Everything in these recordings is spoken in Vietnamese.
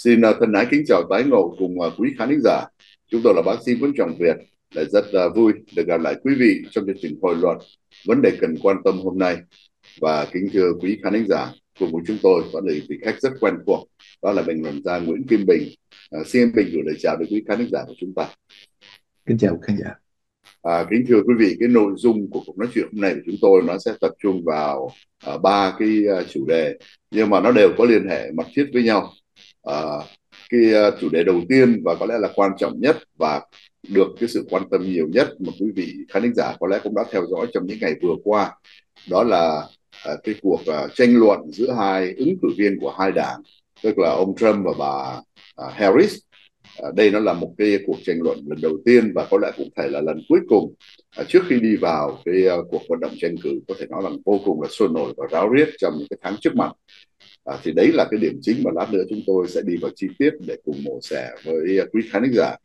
Xin thân ái kính chào tái ngộ cùng quý khán thính giả. Chúng tôi là bác sĩ Nguyễn Trọng Việt, lại rất vui được gặp lại quý vị trong chương trình hội luận vấn đề cần quan tâm hôm nay. Và kính thưa quý khán thính giả, cùng với chúng tôi có một vị khách rất quen thuộc, đó là bình luận gia Nguyễn Kim Bình. Xin em Bình gửi lời chào đến quý khán thính giả của chúng ta. Kính chào khán giả. Kính thưa quý vị, cái nội dung của cuộc nói chuyện hôm nay của chúng tôi nó sẽ tập trung vào ba cái chủ đề, nhưng mà nó đều có liên hệ mật thiết với nhau. Cái chủ đề đầu tiên và có lẽ là quan trọng nhất và được cái sự quan tâm nhiều nhất mà quý vị khán thính giả có lẽ cũng đã theo dõi trong những ngày vừa qua, đó là cái cuộc tranh luận giữa hai ứng cử viên của hai đảng, tức là ông Trump và bà Harris. Đây nó là một cái cuộc tranh luận lần đầu tiên và có lẽ cũng phải là lần cuối cùng trước khi đi vào cái cuộc vận động tranh cử, có thể nói là vô cùng là sôi nổi và ráo riết trong những cái tháng trước mặt. Thì đấy là cái điểm chính mà lát nữa chúng tôi sẽ đi vào chi tiết để cùng mổ xẻ với quý khán giả.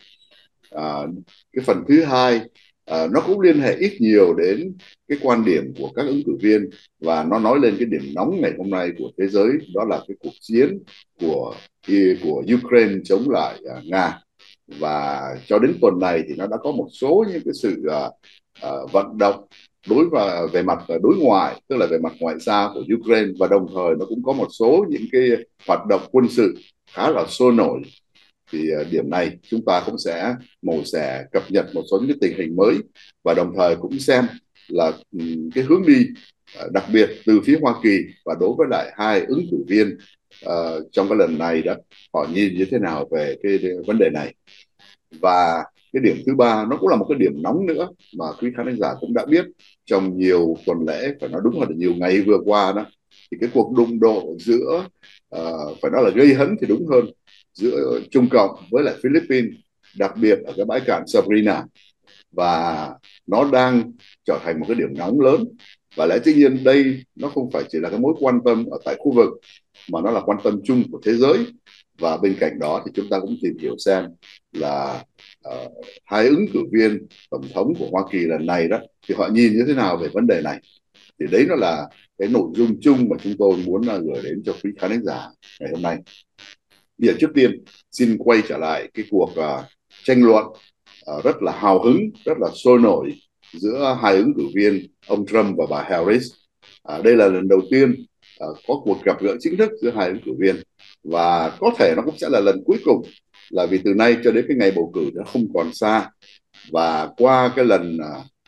Cái phần thứ hai nó cũng liên hệ ít nhiều đến cái quan điểm của các ứng cử viên, và nó nói lên cái điểm nóng ngày hôm nay của thế giới, đó là cái cuộc chiến của Ukraine chống lại Nga. Và cho đến tuần này thì nó đã có một số những cái sự vận động về mặt đối ngoại, tức là về mặt ngoại giao của Ukraine, và đồng thời nó cũng có một số những cái hoạt động quân sự khá là sôi nổi. Thì điểm này chúng ta cũng sẽ mổ xẻ cập nhật một số những cái tình hình mới, và đồng thời cũng xem là cái hướng đi đặc biệt từ phía Hoa Kỳ và đối với lại hai ứng cử viên trong cái lần này đó, họ nhìn như thế nào về cái vấn đề này. Và cái điểm thứ ba nó cũng là một cái điểm nóng nữa mà quý khán giả cũng đã biết trong nhiều tuần lễ, phải nói đúng là nhiều ngày vừa qua đó, thì cái cuộc đụng độ giữa phải nói là gây hấn thì đúng hơn, giữa Trung Cộng với lại Philippines, đặc biệt ở cái bãi cạn Sabrina, và nó đang trở thành một cái điểm nóng lớn. Và lẽ dĩ nhiên đây nó không phải chỉ là cái mối quan tâm ở tại khu vực, mà nó là quan tâm chung của thế giới. Và bên cạnh đó thì chúng ta cũng tìm hiểu xem là hai ứng cử viên tổng thống của Hoa Kỳ lần này đó thì họ nhìn như thế nào về vấn đề này. Thì đấy nó là cái nội dung chung mà chúng tôi muốn gửi đến cho quý khán giả ngày hôm nay. Bây giờ trước tiên xin quay trở lại cái cuộc tranh luận rất là hào hứng, rất là sôi nổi giữa hai ứng cử viên ông Trump và bà Harris. Đây là lần đầu tiên có cuộc gặp gỡ chính thức giữa hai ứng cử viên, và có thể nó cũng sẽ là lần cuối cùng, là vì từ nay cho đến cái ngày bầu cử nó không còn xa. Và qua cái lần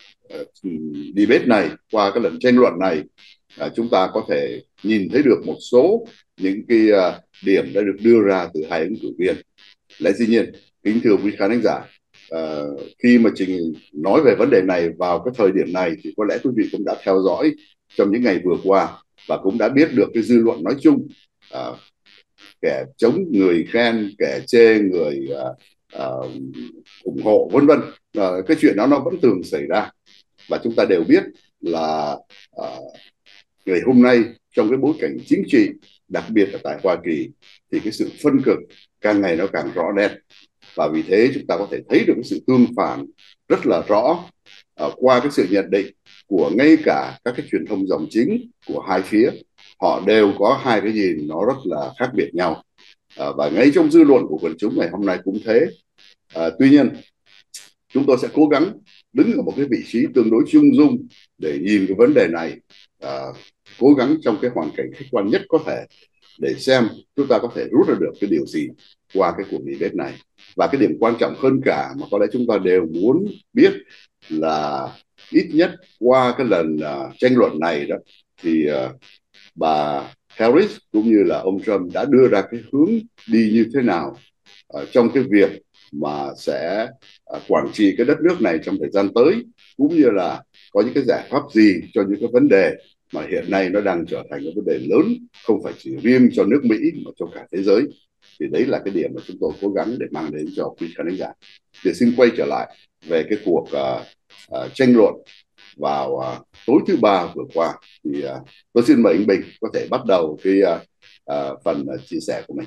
debate này, qua cái lần tranh luận này, chúng ta có thể nhìn thấy được một số những cái điểm đã được đưa ra từ hai ứng cử viên. Lẽ dĩ nhiên, kính thưa quý khán giả, khi mà Trình nói về vấn đề này vào cái thời điểm này thì có lẽ quý vị cũng đã theo dõi trong những ngày vừa qua và cũng đã biết được cái dư luận nói chung, kẻ chống người khen, kẻ chê người ủng hộ, vân vân. Cái chuyện đó nó vẫn thường xảy ra, và chúng ta đều biết là ngày hôm nay trong cái bối cảnh chính trị, đặc biệt là tại Hoa Kỳ, thì cái sự phân cực càng ngày nó càng rõ nét. Và vì thế chúng ta có thể thấy được cái sự tương phản rất là rõ qua cái sự nhận định của ngay cả các cái truyền thông dòng chính của hai phía. Họ đều có hai cái nhìn nó rất là khác biệt nhau, và ngay trong dư luận của quần chúng ngày hôm nay cũng thế. Tuy nhiên chúng tôi sẽ cố gắng đứng ở một cái vị trí tương đối trung dung để nhìn cái vấn đề này, cố gắng trong cái hoàn cảnh khách quan nhất có thể để xem chúng ta có thể rút ra được cái điều gì qua cái cuộc debate này. Và cái điểm quan trọng hơn cả mà có lẽ chúng ta đều muốn biết là ít nhất qua cái lần tranh luận này đó, thì bà Harris cũng như là ông Trump đã đưa ra cái hướng đi như thế nào trong cái việc mà sẽ quản trị cái đất nước này trong thời gian tới, cũng như là có những cái giải pháp gì cho những cái vấn đề mà hiện nay nó đang trở thành một vấn đề lớn, không phải chỉ riêng cho nước Mỹ mà cho cả thế giới. Thì đấy là cái điểm mà chúng tôi cố gắng để mang đến cho quý khán giả. Thì xin quay trở lại về cái cuộc tranh luận vào tối thứ ba vừa qua, thì tôi xin mời anh Bình có thể bắt đầu cái phần chia sẻ của mình.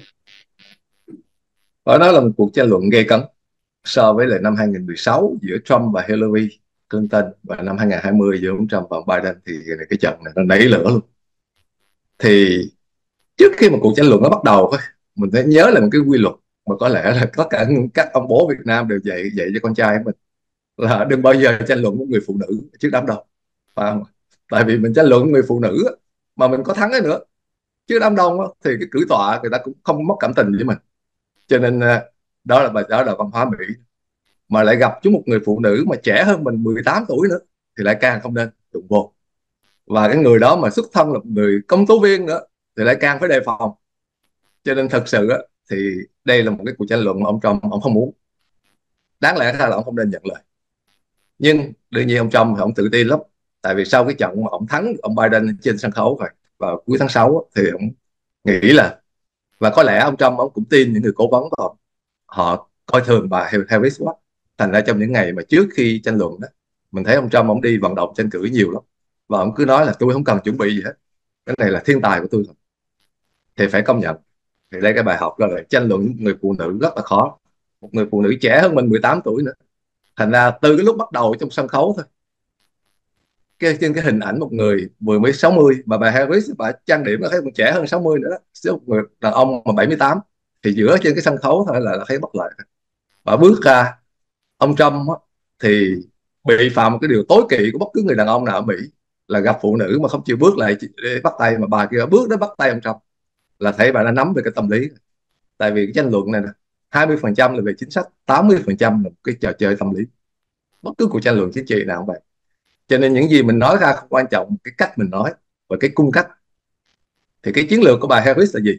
Đó là một cuộc tranh luận gay cấn so với lại năm 2016 giữa Trump và Hillary Clinton, và năm 2020 giữa ông Trump và ông Biden. Thì cái trận này nó nảy lửa luôn. Thì trước khi mà cuộc tranh luận nó bắt đầu mình phải nhớ là một cái quy luật mà có lẽ là tất cả các ông bố Việt Nam đều dạy dạy cho con trai của mình, là đừng bao giờ tranh luận với người phụ nữ trước đám đông, phải không? Tại vì mình tranh luận với người phụ nữ mà mình có thắng ấy nữa, chứ đám đông thì cái cử tọa người ta cũng không mất cảm tình với mình. Cho nên đó là văn hóa Mỹ. Mà lại gặp chúng một người phụ nữ mà trẻ hơn mình 18 tuổi nữa thì lại càng không nên đụng vô. Và cái người đó mà xuất thân là một người công tố viên nữa thì lại càng phải đề phòng. Cho nên thật sự thì đây là một cái cuộc tranh luận mà ông Trump ông không muốn, đáng lẽ ra là ông không nên nhận lời. Nhưng đương nhiên ông Trump thì ông tự tin lắm, tại vì sau cái trận mà ông thắng ông Biden trên sân khấu rồi vào cuối tháng 6 thì ông nghĩ là, và có lẽ ông Trump ông cũng tin những người cố vấn của ông, họ coi thường bà Harris quá. Thành ra trong những ngày mà trước khi tranh luận đó, mình thấy ông Trump ông đi vận động tranh cử nhiều lắm, và ông cứ nói là tôi không cần chuẩn bị gì hết, cái này là thiên tài của tôi thôi. Thì phải công nhận, thì đây cái bài học đó là tranh luận với người phụ nữ rất là khó, một người phụ nữ trẻ hơn mình 18 tuổi nữa. Thành ra từ cái lúc bắt đầu trong sân khấu thôi, trên cái hình ảnh một người vừa mới 60, mà bà Harris bà trang điểm là thấy còn trẻ hơn 60 nữa đó, một người đàn ông mà 78, thì giữa trên cái sân khấu thôi là thấy bất lợi. Và bước ra, ông Trump thì bị phạm một cái điều tối kỵ của bất cứ người đàn ông nào ở Mỹ, là gặp phụ nữ mà không chịu bước lại để bắt tay, mà bà kia bước đến bắt tay ông Trump, là thấy bà đã nắm về cái tâm lý. Tại vì cái tranh luận này nè, 20% là về chính sách, 80% là một cái trò chơi tâm lý. Bất cứ cuộc tranh luận chính trị nào cũng vậy. Cho nên những gì mình nói ra không quan trọng, cái cách mình nói và cái cung cách. Thì cái chiến lược của bà Harris là gì?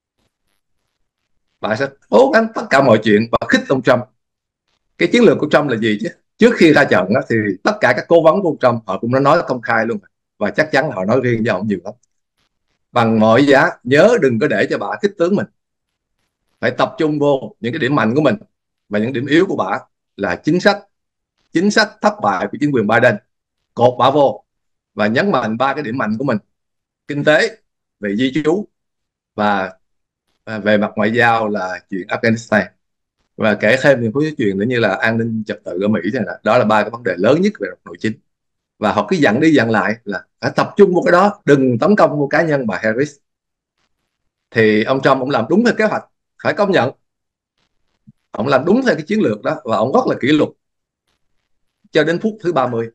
Bà sẽ cố gắng tất cả mọi chuyện và khích ông Trump. Cái chiến lược của Trump là gì chứ? Trước khi ra trận đó, thì tất cả các cố vấn của ông Trump họ cũng đã nói công khai luôn, và chắc chắn là họ nói riêng với ông nhiều lắm. Bằng mọi giá nhớ đừng có để cho bà kích tướng mình, phải tập trung vô những cái điểm mạnh của mình, và những điểm yếu của bà là chính sách thất bại của chính quyền Biden, cột bà vô và nhấn mạnh ba cái điểm mạnh của mình: kinh tế, về di trú, và về mặt ngoại giao là chuyện Afghanistan, và kể thêm những cái chuyện nữa như là an ninh trật tự ở Mỹ này. Đó là ba cái vấn đề lớn nhất về nội chính, và họ cứ dặn đi dặn lại là phải tập trung vào cái đó, đừng tấn công vào cá nhân bà Harris. Thì ông Trump ông làm đúng theo kế hoạch, phải công nhận, ông làm đúng theo cái chiến lược đó, và ông rất là kỷ luật. Cho đến phút thứ 30,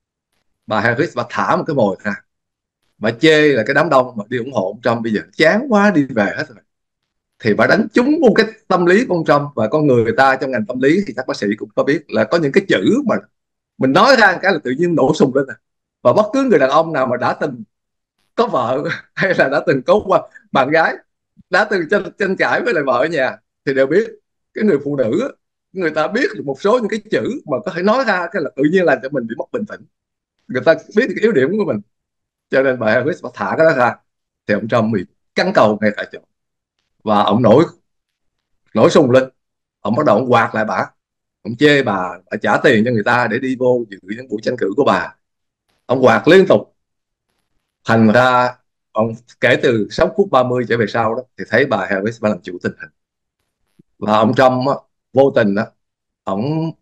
bà Harris bà thả một cái mồi ra, bà chê là cái đám đông mà đi ủng hộ ông Trump bây giờ chán quá đi về hết rồi. Thì bà đánh trúng một cái tâm lý của ông Trump. Và con người ta trong ngành tâm lý thì các bác sĩ cũng có biết là có những cái chữ mà mình nói ra cái là tự nhiên nổ sùng lên. Và bất cứ người đàn ông nào mà đã từng có vợ hay là đã từng có qua bạn gái, đã từng tranh cãi với lại vợ ở nhà, thì đều biết cái người phụ nữ, người ta biết được một số những cái chữ mà có thể nói ra cái là tự nhiên làm cho mình bị mất bình tĩnh. Người ta biết cái yếu điểm của mình. Cho nên bà Harris bà thả cái đó ra, thì ông Trump bị cắn cầu ngay tại chỗ, và ông nổi nổi sùng lên. Ông bắt đầu ông quạt lại bà, ông chê bà trả tiền cho người ta để đi vô dự những buổi tranh cử của bà. Ông quạt liên tục. Thành ra ông kể từ 6 phút 30 trở về sau đó thì thấy bà Harris bà làm chủ tình hình. Và ông Trump vô tình đó, ông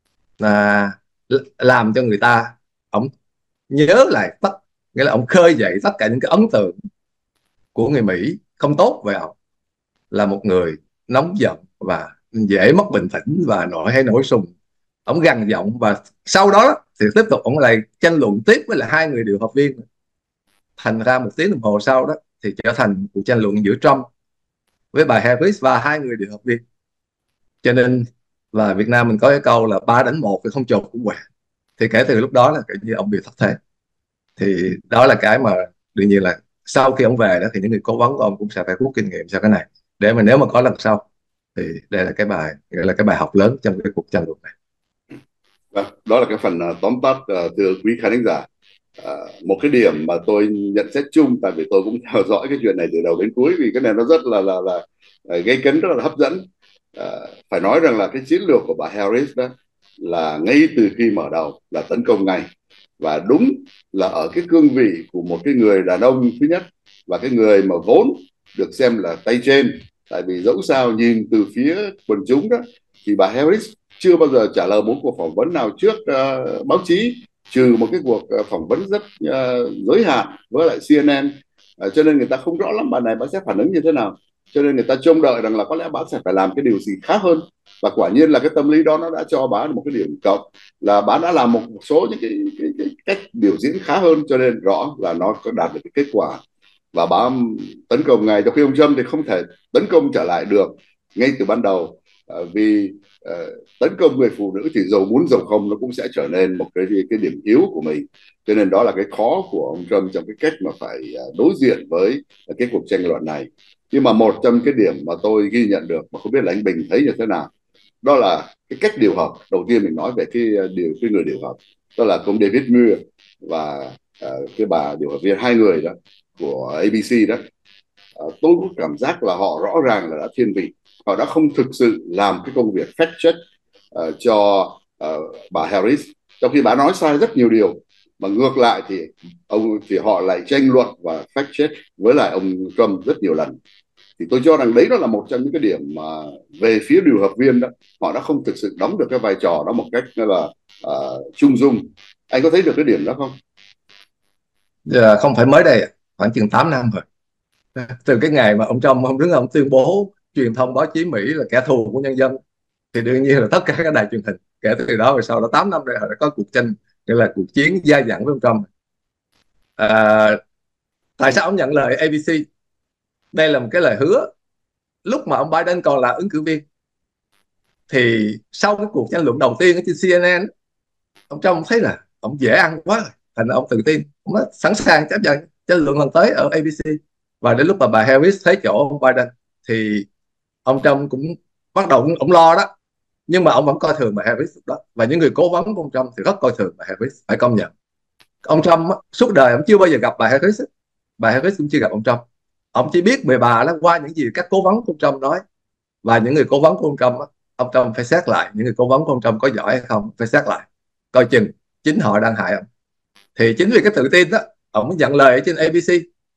à, làm cho người ta, ông nhớ lại nghĩa là ông khơi dậy tất cả những cái ấn tượng của người Mỹ không tốt về ông, là một người nóng giận và dễ mất bình tĩnh và nổi sùng. Ông gằn giọng, và sau đó thì tiếp tục ông lại tranh luận tiếp với lại hai người điều hợp viên. Thành ra 1 tiếng đồng hồ sau đó thì trở thành cuộc tranh luận giữa Trump với bà Harris và hai người điều hợp viên. Cho nên là Việt Nam mình có cái câu là 3-1 thì không chột cũng quẹt. Thì kể từ lúc đó là tự nhiên ông bị thất thế. Thì đó là cái mà đương nhiên là sau khi ông về đó thì những người cố vấn của ông cũng sẽ phải rút kinh nghiệm sau cái này, để mà nếu mà có lần sau thì đây là cái bài, gọi là cái bài học lớn trong cái cuộc tranh luận này. Vâng, đó là cái phần tóm tắt, thưa quý khán thính giả. Một cái điểm mà tôi nhận xét chung, tại vì tôi cũng theo dõi cái chuyện này từ đầu đến cuối, vì cái này nó rất là gây cấn, rất là hấp dẫn. Phải nói rằng là cái chiến lược của bà Harris đó là ngay từ khi mở đầu là tấn công ngay, và đúng là ở cái cương vị của một cái người đàn ông thứ nhất, và cái người mà vốn được xem là tay trên. Tại vì dẫu sao nhìn từ phía quần chúng đó thì bà Harris chưa bao giờ trả lời một cuộc phỏng vấn nào trước báo chí, trừ một cái cuộc phỏng vấn rất giới hạn với lại CNN. Cho nên người ta không rõ lắm bà này bà sẽ phản ứng như thế nào. cho nên người ta trông đợi rằng là có lẽ bà sẽ phải làm cái điều gì khác hơn. Và quả nhiên là cái tâm lý đó nó đã cho bà một cái điểm cộng, là bà đã làm một số những cái cách biểu diễn khá hơn, cho nên rõ là nó có đạt được cái kết quả. Và bà tấn công ngay, trong khi ông Trump thì không thể tấn công trở lại được ngay từ ban đầu, vì tấn công người phụ nữ thì dầu muốn dầu không nó cũng sẽ trở nên một cái điểm yếu của mình. Cho nên đó là cái khó của ông Trump trong cái cách mà phải đối diện với cái cuộc tranh luận này. Nhưng mà một trong cái điểm mà tôi ghi nhận được mà không biết là anh Bình thấy như thế nào, đó là cái cách điều hợp. Đầu tiên mình nói về cái người điều hợp, đó là ông David Muir và cái bà điều hợp viên, hai người đó của ABC đó. Tôi có cảm giác là họ rõ ràng là đã thiên vị, họ đã không thực sự làm cái công việc fact check cho bà Harris, trong khi bà nói sai rất nhiều điều, mà ngược lại thì họ lại tranh luận và fact check với lại ông Trump rất nhiều lần. Thì tôi cho rằng đấy đó là một trong những cái điểm mà về phía điều hợp viên đó, họ đã không thực sự đóng được cái vai trò đó một cách là trung dung. Anh có thấy được cái điểm đó không? Giờ không phải mới đây, khoảng chừng 8 năm rồi. Từ cái ngày mà ông Trump ông tuyên bố truyền thông báo chí Mỹ là kẻ thù của nhân dân, thì đương nhiên là tất cả các đài truyền hình kể từ đó về sau đó 8 năm đây họ đã có cuộc tranh, nghĩa là cuộc chiến dai dẳng với ông Trump. Tại sao ông nhận lời ABC? Đây là một cái lời hứa lúc mà ông Biden còn là ứng cử viên. Thì sau cái cuộc tranh luận đầu tiên ở trên CNN, ông Trump thấy là ông dễ ăn quá rồi, thành ra ông tự tin, ông nói sẵn sàng chấp nhận tranh luận lần tới ở ABC. Và đến lúc mà bà Harris thấy chỗ ông Biden thì ông Trump cũng bắt đầu ông lo đó, nhưng mà ông vẫn coi thường bà Harris đó, và những người cố vấn của ông Trump thì rất coi thường bà Harris, phải công nhận. Ông Trump suốt đời ông chưa bao giờ gặp bà Harris, bà Harris cũng chưa gặp ông Trump. Ông chỉ biết về bà đó qua những gì các cố vấn của ông Trump nói, và những người cố vấn của ông Trump phải xét lại những người cố vấn của ông Trump có giỏi hay không, phải xét lại coi chừng chính họ đang hại ông. Thì chính vì cái tự tin đó ông mới nhận lời ở trên ABC,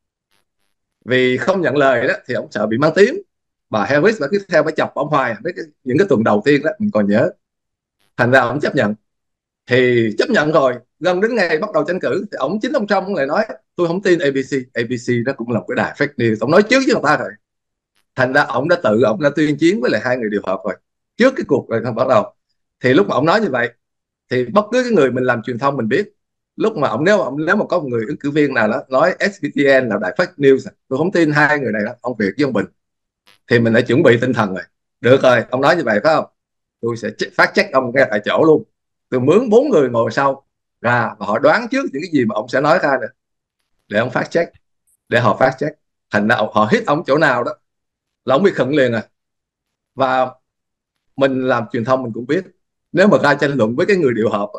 vì không nhận lời đó thì ông sợ bị mang tiếng. Bà Harris bà cứ theo bà chọc ông hoài những cái tuần đầu tiên đó mình còn nhớ, thành ra ông chấp nhận. Thì chấp nhận rồi, gần đến ngày bắt đầu tranh cử thì chính ông Trump lại nói tôi không tin ABC. ABC nó cũng là một cái đài fake news, ông nói trước với người ta rồi. Thành ra ông đã tuyên chiến với lại hai người điều hợp rồi trước cái cuộc rồi bắt đầu. Thì lúc mà ông nói như vậy thì bất cứ cái người mình làm truyền thông mình biết, lúc mà nếu mà có một người ứng cử viên nào đó nói SBTN là đài fake news, tôi không tin hai người này đó, ông Việt với ông Bình, thì mình đã chuẩn bị tinh thần rồi. Được rồi, ông nói như vậy phải không, tôi sẽ phát check ông ngay tại chỗ luôn. Tôi mướn 4 người ngồi sau ra và họ đoán trước những cái gì mà ông sẽ nói ra nữa, để ông phát check, để họ phát check. Thành ra họ hit ông chỗ nào đó là ông bị khựng liền à. Và mình làm truyền thông mình cũng biết, nếu mà ra tranh luận với cái người điều hợp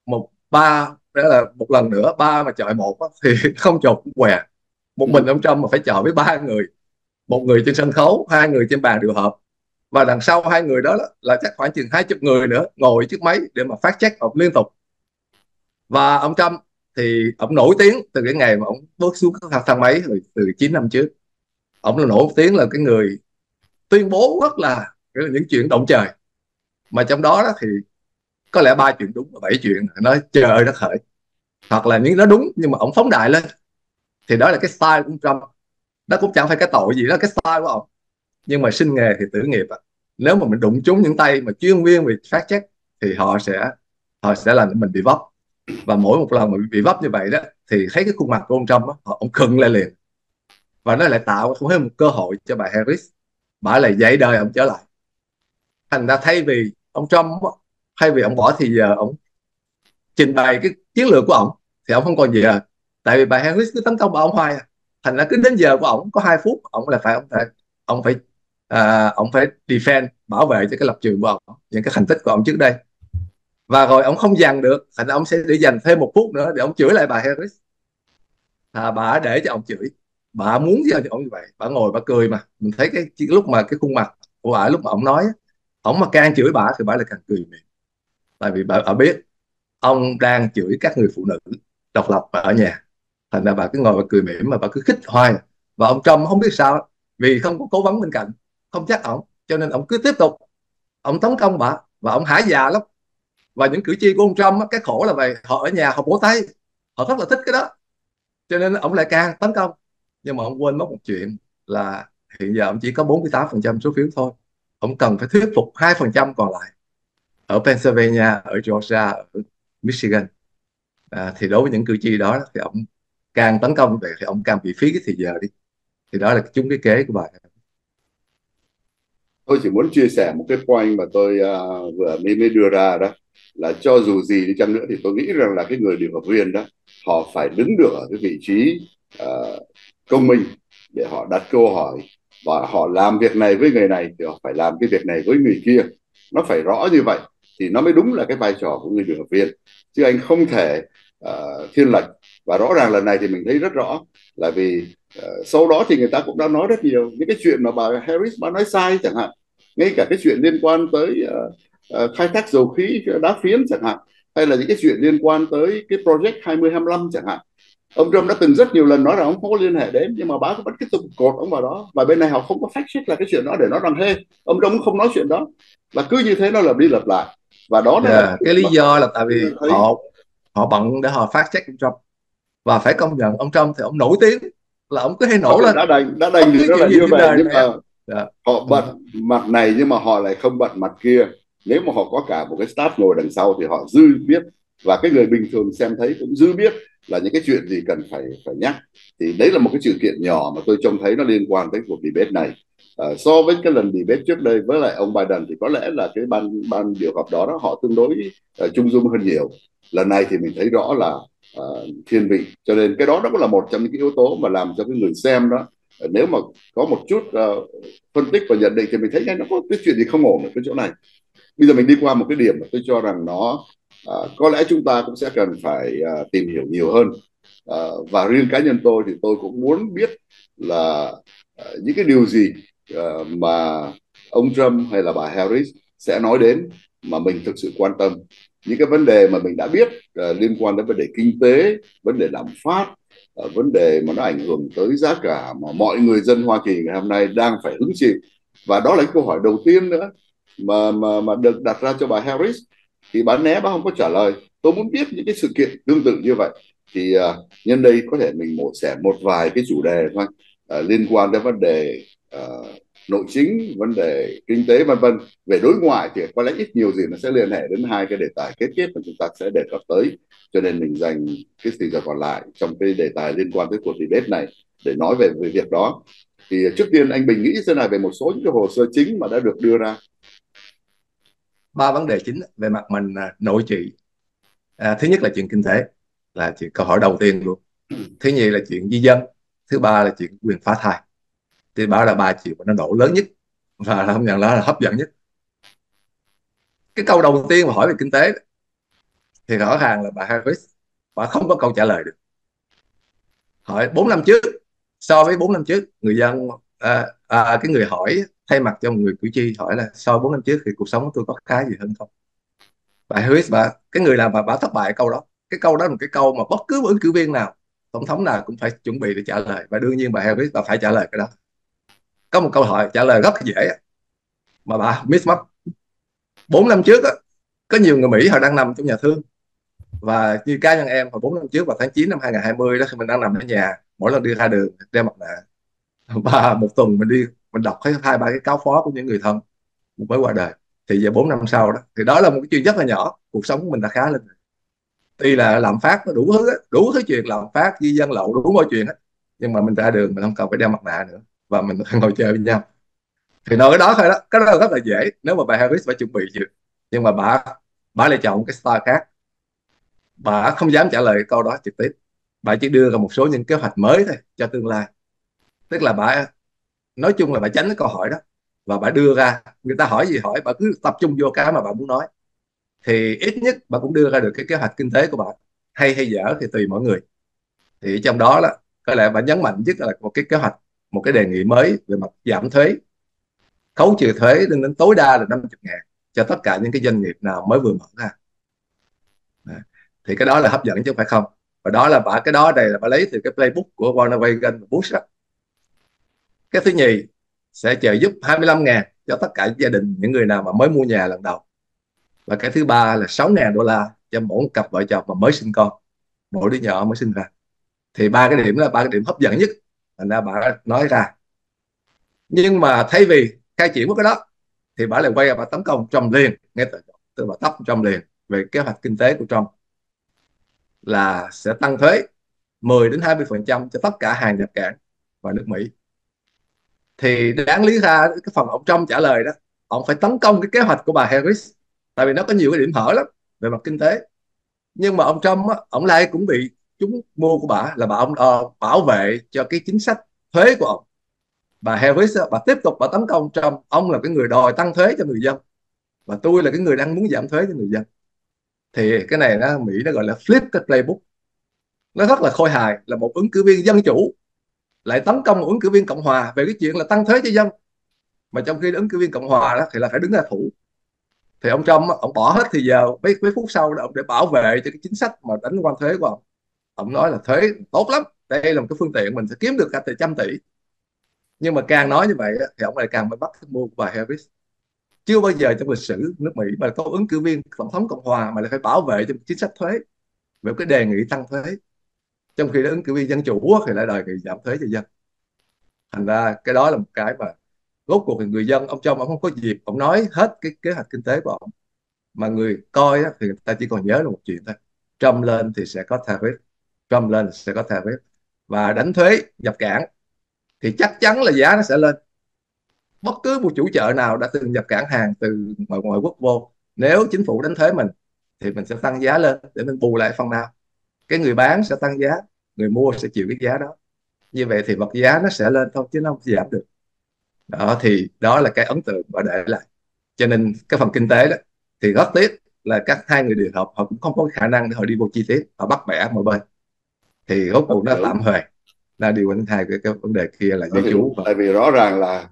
đó là một lần nữa ba mà chọi một thì không chột cũng què. Một mình ông Trump mà phải chọi với 3 người, một người trên sân khấu, 2 người trên bàn điều hợp, và đằng sau 2 người đó là chắc khoảng chừng 20 người nữa ngồi trước máy để mà phát check ông liên tục. Và ông Trump thì ông nổi tiếng từ cái ngày mà ông bước xuống cái thang máy từ 9 năm trước. Ông là nổi tiếng là cái người tuyên bố rất là những chuyện động trời, mà trong đó thì có lẽ 3 chuyện đúng và 7 chuyện nói trời ơi đất hỡi, hoặc là những nó đúng nhưng mà ông phóng đại lên. Thì đó là cái style của ông Trump. Đó cũng chẳng phải cái tội gì, đó cái style của ông. Nhưng mà sinh nghề thì tử nghiệp nếu mà mình đụng trúng những tay mà chuyên viên về fact check thì họ sẽ làm mình bị vấp. Và mỗi một lần mà bị vấp như vậy đó thì thấy cái khuôn mặt của ông Trump ông khựng lại liền, và nó lại tạo không hết một cơ hội cho bà Harris, bà lại dạy đời ông trở lại. Thành ra thay vì ông bỏ thì giờ ông trình bày cái chiến lược của ông thì ông không còn gì à. Tại vì bà Harris cứ tấn công bà ông hoài thành ra cứ đến giờ của ông có 2 phút ông là ông phải ông phải defend, bảo vệ cho cái lập trường của ông, những cái thành tích của ông trước đây. Và rồi ông không dằn được, thành ra ông sẽ để dành thêm 1 phút nữa để ông chửi lại bà Harris. Bà để cho ông chửi, bà muốn cho ông như vậy, bà ngồi bà cười, mà mình thấy cái lúc mà cái khuôn mặt của bà lúc mà ông nói, ông mà càng chửi bà thì bà lại càng cười mỉm. Tại vì bà biết ông đang chửi các người phụ nữ độc lập ở nhà, thành ra bà cứ ngồi bà cười mỉm mà bà cứ khích hoài. Và ông Trump không biết sao, vì không có cố vấn bên cạnh không chắc ổng, cho nên ông cứ tiếp tục ông tấn công bà, và ông hả dạ lắm. Và những cử tri của ông Trump cái khổ là vậy, họ ở nhà họ vỗ tay, họ rất là thích cái đó, cho nên ông lại càng tấn công. Nhưng mà ông quên mất một chuyện là hiện giờ ông chỉ có 48% số phiếu thôi. Ông cần phải thuyết phục 2% còn lại ở Pennsylvania, ở Georgia, ở Michigan. Thì đối với những cử tri đó thì ông càng tấn công về thì ông càng bị phí cái thời giờ đi. Thì đó là chúng cái kế của bà. Tôi chỉ muốn chia sẻ một cái point mà tôi vừa mới đưa ra đó, là cho dù gì đi chăng nữa thì tôi nghĩ rằng là cái người điều hợp viên đó họ phải đứng được ở cái vị trí công minh để họ đặt câu hỏi, và họ làm việc này với người này thì họ phải làm cái việc này với người kia. Nó phải rõ như vậy thì nó mới đúng là cái vai trò của người điều hợp viên, chứ anh không thể thiên lệch. Và rõ ràng lần này thì mình thấy rất rõ là vì sau đó thì người ta cũng đã nói rất nhiều những cái chuyện mà bà Harris bà nói sai chẳng hạn, ngay cả cái chuyện liên quan tới khai thác dầu khí đá phiến chẳng hạn, hay là những cái chuyện liên quan tới cái project 2025 chẳng hạn. Ông Trump đã từng rất nhiều lần nói rằng ông không có liên hệ đến, nhưng mà bà vẫn tiếp tục cột ông vào đó, và bên này họ không có fact check là cái chuyện đó để nói rằng hey, ông Trump không nói chuyện đó, và cứ như thế nó lặp đi lặp lại. Và đó nó là Cái lý mà do là tại vì thấy họ họ bận để họ phát check ông Trump. Và phải công nhận ông Trump thì ông nổi tiếng là ông cứ hay nổ lên đã bất đành thì cứ nó là chuyện gì như trên vậy, đời nhưng này á. mà Dạ. họ bận mặt này nhưng mà họ lại không bận mặt kia. Nếu mà họ có cả một cái staff ngồi đằng sau thì họ dư biết, và cái người bình thường xem thấy cũng dư biết là những cái chuyện gì cần phải phải nhắc. Thì đấy là một cái sự kiện nhỏ mà tôi trông thấy nó liên quan tới cuộc debate này. So với cái lần debate trước đây với lại ông Biden thì có lẽ là cái ban điều hợp đó họ tương đối trung dung hơn nhiều. Lần này thì mình thấy rõ là thiên vị, cho nên cái đó nó cũng là một trong những cái yếu tố mà làm cho cái người xem đó, nếu mà có một chút phân tích và nhận định thì mình thấy ngay nó có cái chuyện gì không ổn ở cái chỗ này. Bây giờ mình đi qua một cái điểm mà tôi cho rằng nó có lẽ chúng ta cũng sẽ cần phải tìm hiểu nhiều hơn. Và riêng cá nhân tôi thì tôi cũng muốn biết là những cái điều gì mà ông Trump hay là bà Harris sẽ nói đến mà mình thực sự quan tâm. Những cái vấn đề mà mình đã biết liên quan đến vấn đề kinh tế, vấn đề lạm phát, vấn đề mà nó ảnh hưởng tới giá cả mà mọi người dân Hoa Kỳ ngày hôm nay đang phải hứng chịu. Và đó là cái câu hỏi đầu tiên nữa mà được đặt ra cho bà Harris, thì bà né, bà không có trả lời. Tôi muốn biết những cái sự kiện tương tự như vậy. Thì nhân đây có thể mình mổ xẻ một vài cái chủ đề thôi, liên quan đến vấn đề nội chính, vấn đề kinh tế vân vân. Về đối ngoại thì có lẽ ít nhiều gì nó sẽ liên hệ đến hai cái đề tài kết mà chúng ta sẽ đề cập tới, cho nên mình dành cái thời giờ còn lại trong cái đề tài liên quan tới cuộc debate này để nói về việc đó. Thì trước tiên anh Bình nghĩ thế nào về một số những cái hồ sơ chính mà đã được đưa ra? Ba vấn đề chính về mặt mình nội trị. Thứ nhất là chuyện kinh tế, là chuyện câu hỏi đầu tiên luôn. Thứ nhì là chuyện di dân. Thứ ba là chuyện quyền phá thai. Thì bảo là ba chuyện mà nó nổ lớn nhất và không nhận là hấp dẫn nhất. Cái câu đầu tiên mà hỏi về kinh tế thì rõ ràng là bà Harris bà không có câu trả lời được. Hỏi 4 năm trước, so với 4 năm trước, người dân cái người hỏi thay mặt cho một người cử tri hỏi là so với 4 năm trước thì cuộc sống của tôi có khá gì hơn không. Bà Harris cái người làm bà thất bại câu đó. Cái câu đó là một cái câu mà bất cứ ứng cử viên nào, tổng thống nào cũng phải chuẩn bị để trả lời, và đương nhiên bà Harris bà phải trả lời cái đó. Có một câu hỏi trả lời rất là dễ mà bà miss mất. 4 năm trước có nhiều người Mỹ họ đang nằm trong nhà thương, và như cá nhân em hồi 4 năm trước vào tháng 9 năm 2020 đó, khi mình đang nằm ở nhà, mỗi lần đi ra đường đeo mặt nạ, và một tuần mình đi mình đọc thấy hai ba cái cáo phó của những người thân mới qua đời. Thì giờ 4 năm sau đó thì đó là một cái chuyện rất là nhỏ, cuộc sống của mình đã khá lên. Tuy là lạm phát nó đủ thứ chuyện, lạm phát, di dân lậu, đủ mọi chuyện á, nhưng mà mình ra đường mình không cần phải đeo mặt nạ nữa, và mình ngồi chơi với nhau. Thì nói cái đó thôi đó, cái đó là rất là dễ nếu mà bà Harris phải chuẩn bị chứ. Nhưng mà bà lại chọn cái style khác. Bà không dám trả lời cái câu đó trực tiếp, bà chỉ đưa ra một số những kế hoạch mới thôi cho tương lai. Tức là bà nói chung là bà tránh cái câu hỏi đó, và bà đưa ra, người ta hỏi gì hỏi, bà cứ tập trung vô cái mà bà muốn nói. Thì ít nhất bà cũng đưa ra được cái kế hoạch kinh tế của bà, hay dở thì tùy mỗi người. Thì trong đó là có lẽ bà nhấn mạnh nhất là một cái kế hoạch, một cái đề nghị mới về mặt giảm thuế, khấu trừ thuế lên đến tối đa là 50.000 cho tất cả những cái doanh nghiệp nào mới vừa mở ra. Thì cái đó là hấp dẫn chứ không phải không. Và đó là cái đó đây là bà lấy từ cái playbook của Ronald Reagan và Bush đó. Cái thứ nhì sẽ trợ giúp 25.000 cho tất cả gia đình những người nào mà mới mua nhà lần đầu. Và cái thứ ba là 6.000 đô la cho mỗi cặp vợ chồng mà mới sinh con, mỗi đứa nhỏ mới sinh ra. Thì ba cái điểm là ba cái điểm hấp dẫn nhất thành ra bà nói ra. Nhưng mà thay vì khai triển với cái đó thì bà lại quay và tấn công Trump liền ngay từ đầu, tức là tóc Trump liền về kế hoạch kinh tế của Trump là sẽ tăng thuế 10 đến 20% cho tất cả hàng nhập cảng vào nước Mỹ. Thì đáng lý ra cái phần ông Trump trả lời đó, ông phải tấn công cái kế hoạch của bà Harris, tại vì nó có nhiều cái điểm hở lắm về mặt kinh tế. Nhưng mà ông Trump á, ông lại cũng bị chúng mua của bà là bà ông bảo vệ cho cái chính sách thuế của ông. Bà Harris á, bà tiếp tục bà tấn công Trump, ông là cái người đòi tăng thuế cho người dân và tôi là cái người đang muốn giảm thuế cho người dân. Thì cái này nó Mỹ nó gọi là flip cái playbook, nó rất là khôi hài, là một ứng cử viên dân chủ lại tấn công một ứng cử viên cộng hòa về cái chuyện là tăng thuế cho dân, mà trong khi ứng cử viên cộng hòa đó thì là phải đứng ra thủ. Thì ông Trump ông bỏ hết thì giờ mấy phút sau đó, ông để bảo vệ cho cái chính sách mà đánh quan thuế của ông nói là thuế tốt lắm, đây là một cái phương tiện mình sẽ kiếm được cả trăm tỷ. Nhưng mà càng nói như vậy thì ông lại càng bị bắt cái mưu của bà Harris. Chưa bao giờ trong lịch sử nước Mỹ mà có ứng cử viên tổng thống cộng hòa mà lại phải bảo vệ cho chính sách thuế về cái đề nghị tăng thuế, trong khi đó ứng cử viên dân chủ thì lại đòi nghị giảm thuế cho dân. Thành ra cái đó là một cái mà rốt cuộc thì người dân, ông Trump ông không có dịp ông nói hết cái kế hoạch kinh tế của ông, mà người coi á, thì người ta chỉ còn nhớ là một chuyện thôi: Trump lên thì sẽ có tariff, Trump lên thì sẽ có tariff, và đánh thuế nhập cảng thì chắc chắn là giá nó sẽ lên. Bất cứ một chủ chợ nào đã từng nhập cảng hàng từ ngoại quốc vô, nếu chính phủ đánh thuế mình thì mình sẽ tăng giá lên để mình bù lại phần nào. Cái người bán sẽ tăng giá, người mua sẽ chịu cái giá đó. Như vậy thì vật giá nó sẽ lên thôi chứ nó không giảm được. Đó thì đó là cái ấn tượng và để lại. Cho nên cái phần kinh tế đó thì rất tiếc là các hai người điều hợp họ cũng không có khả năng để họ đi vô chi tiết, họ bắt bẻ một bên thì rốt cuộc nó tạm huề, là điều anh hai cái vấn đề kia là dân chủ. Tại vì rõ ràng là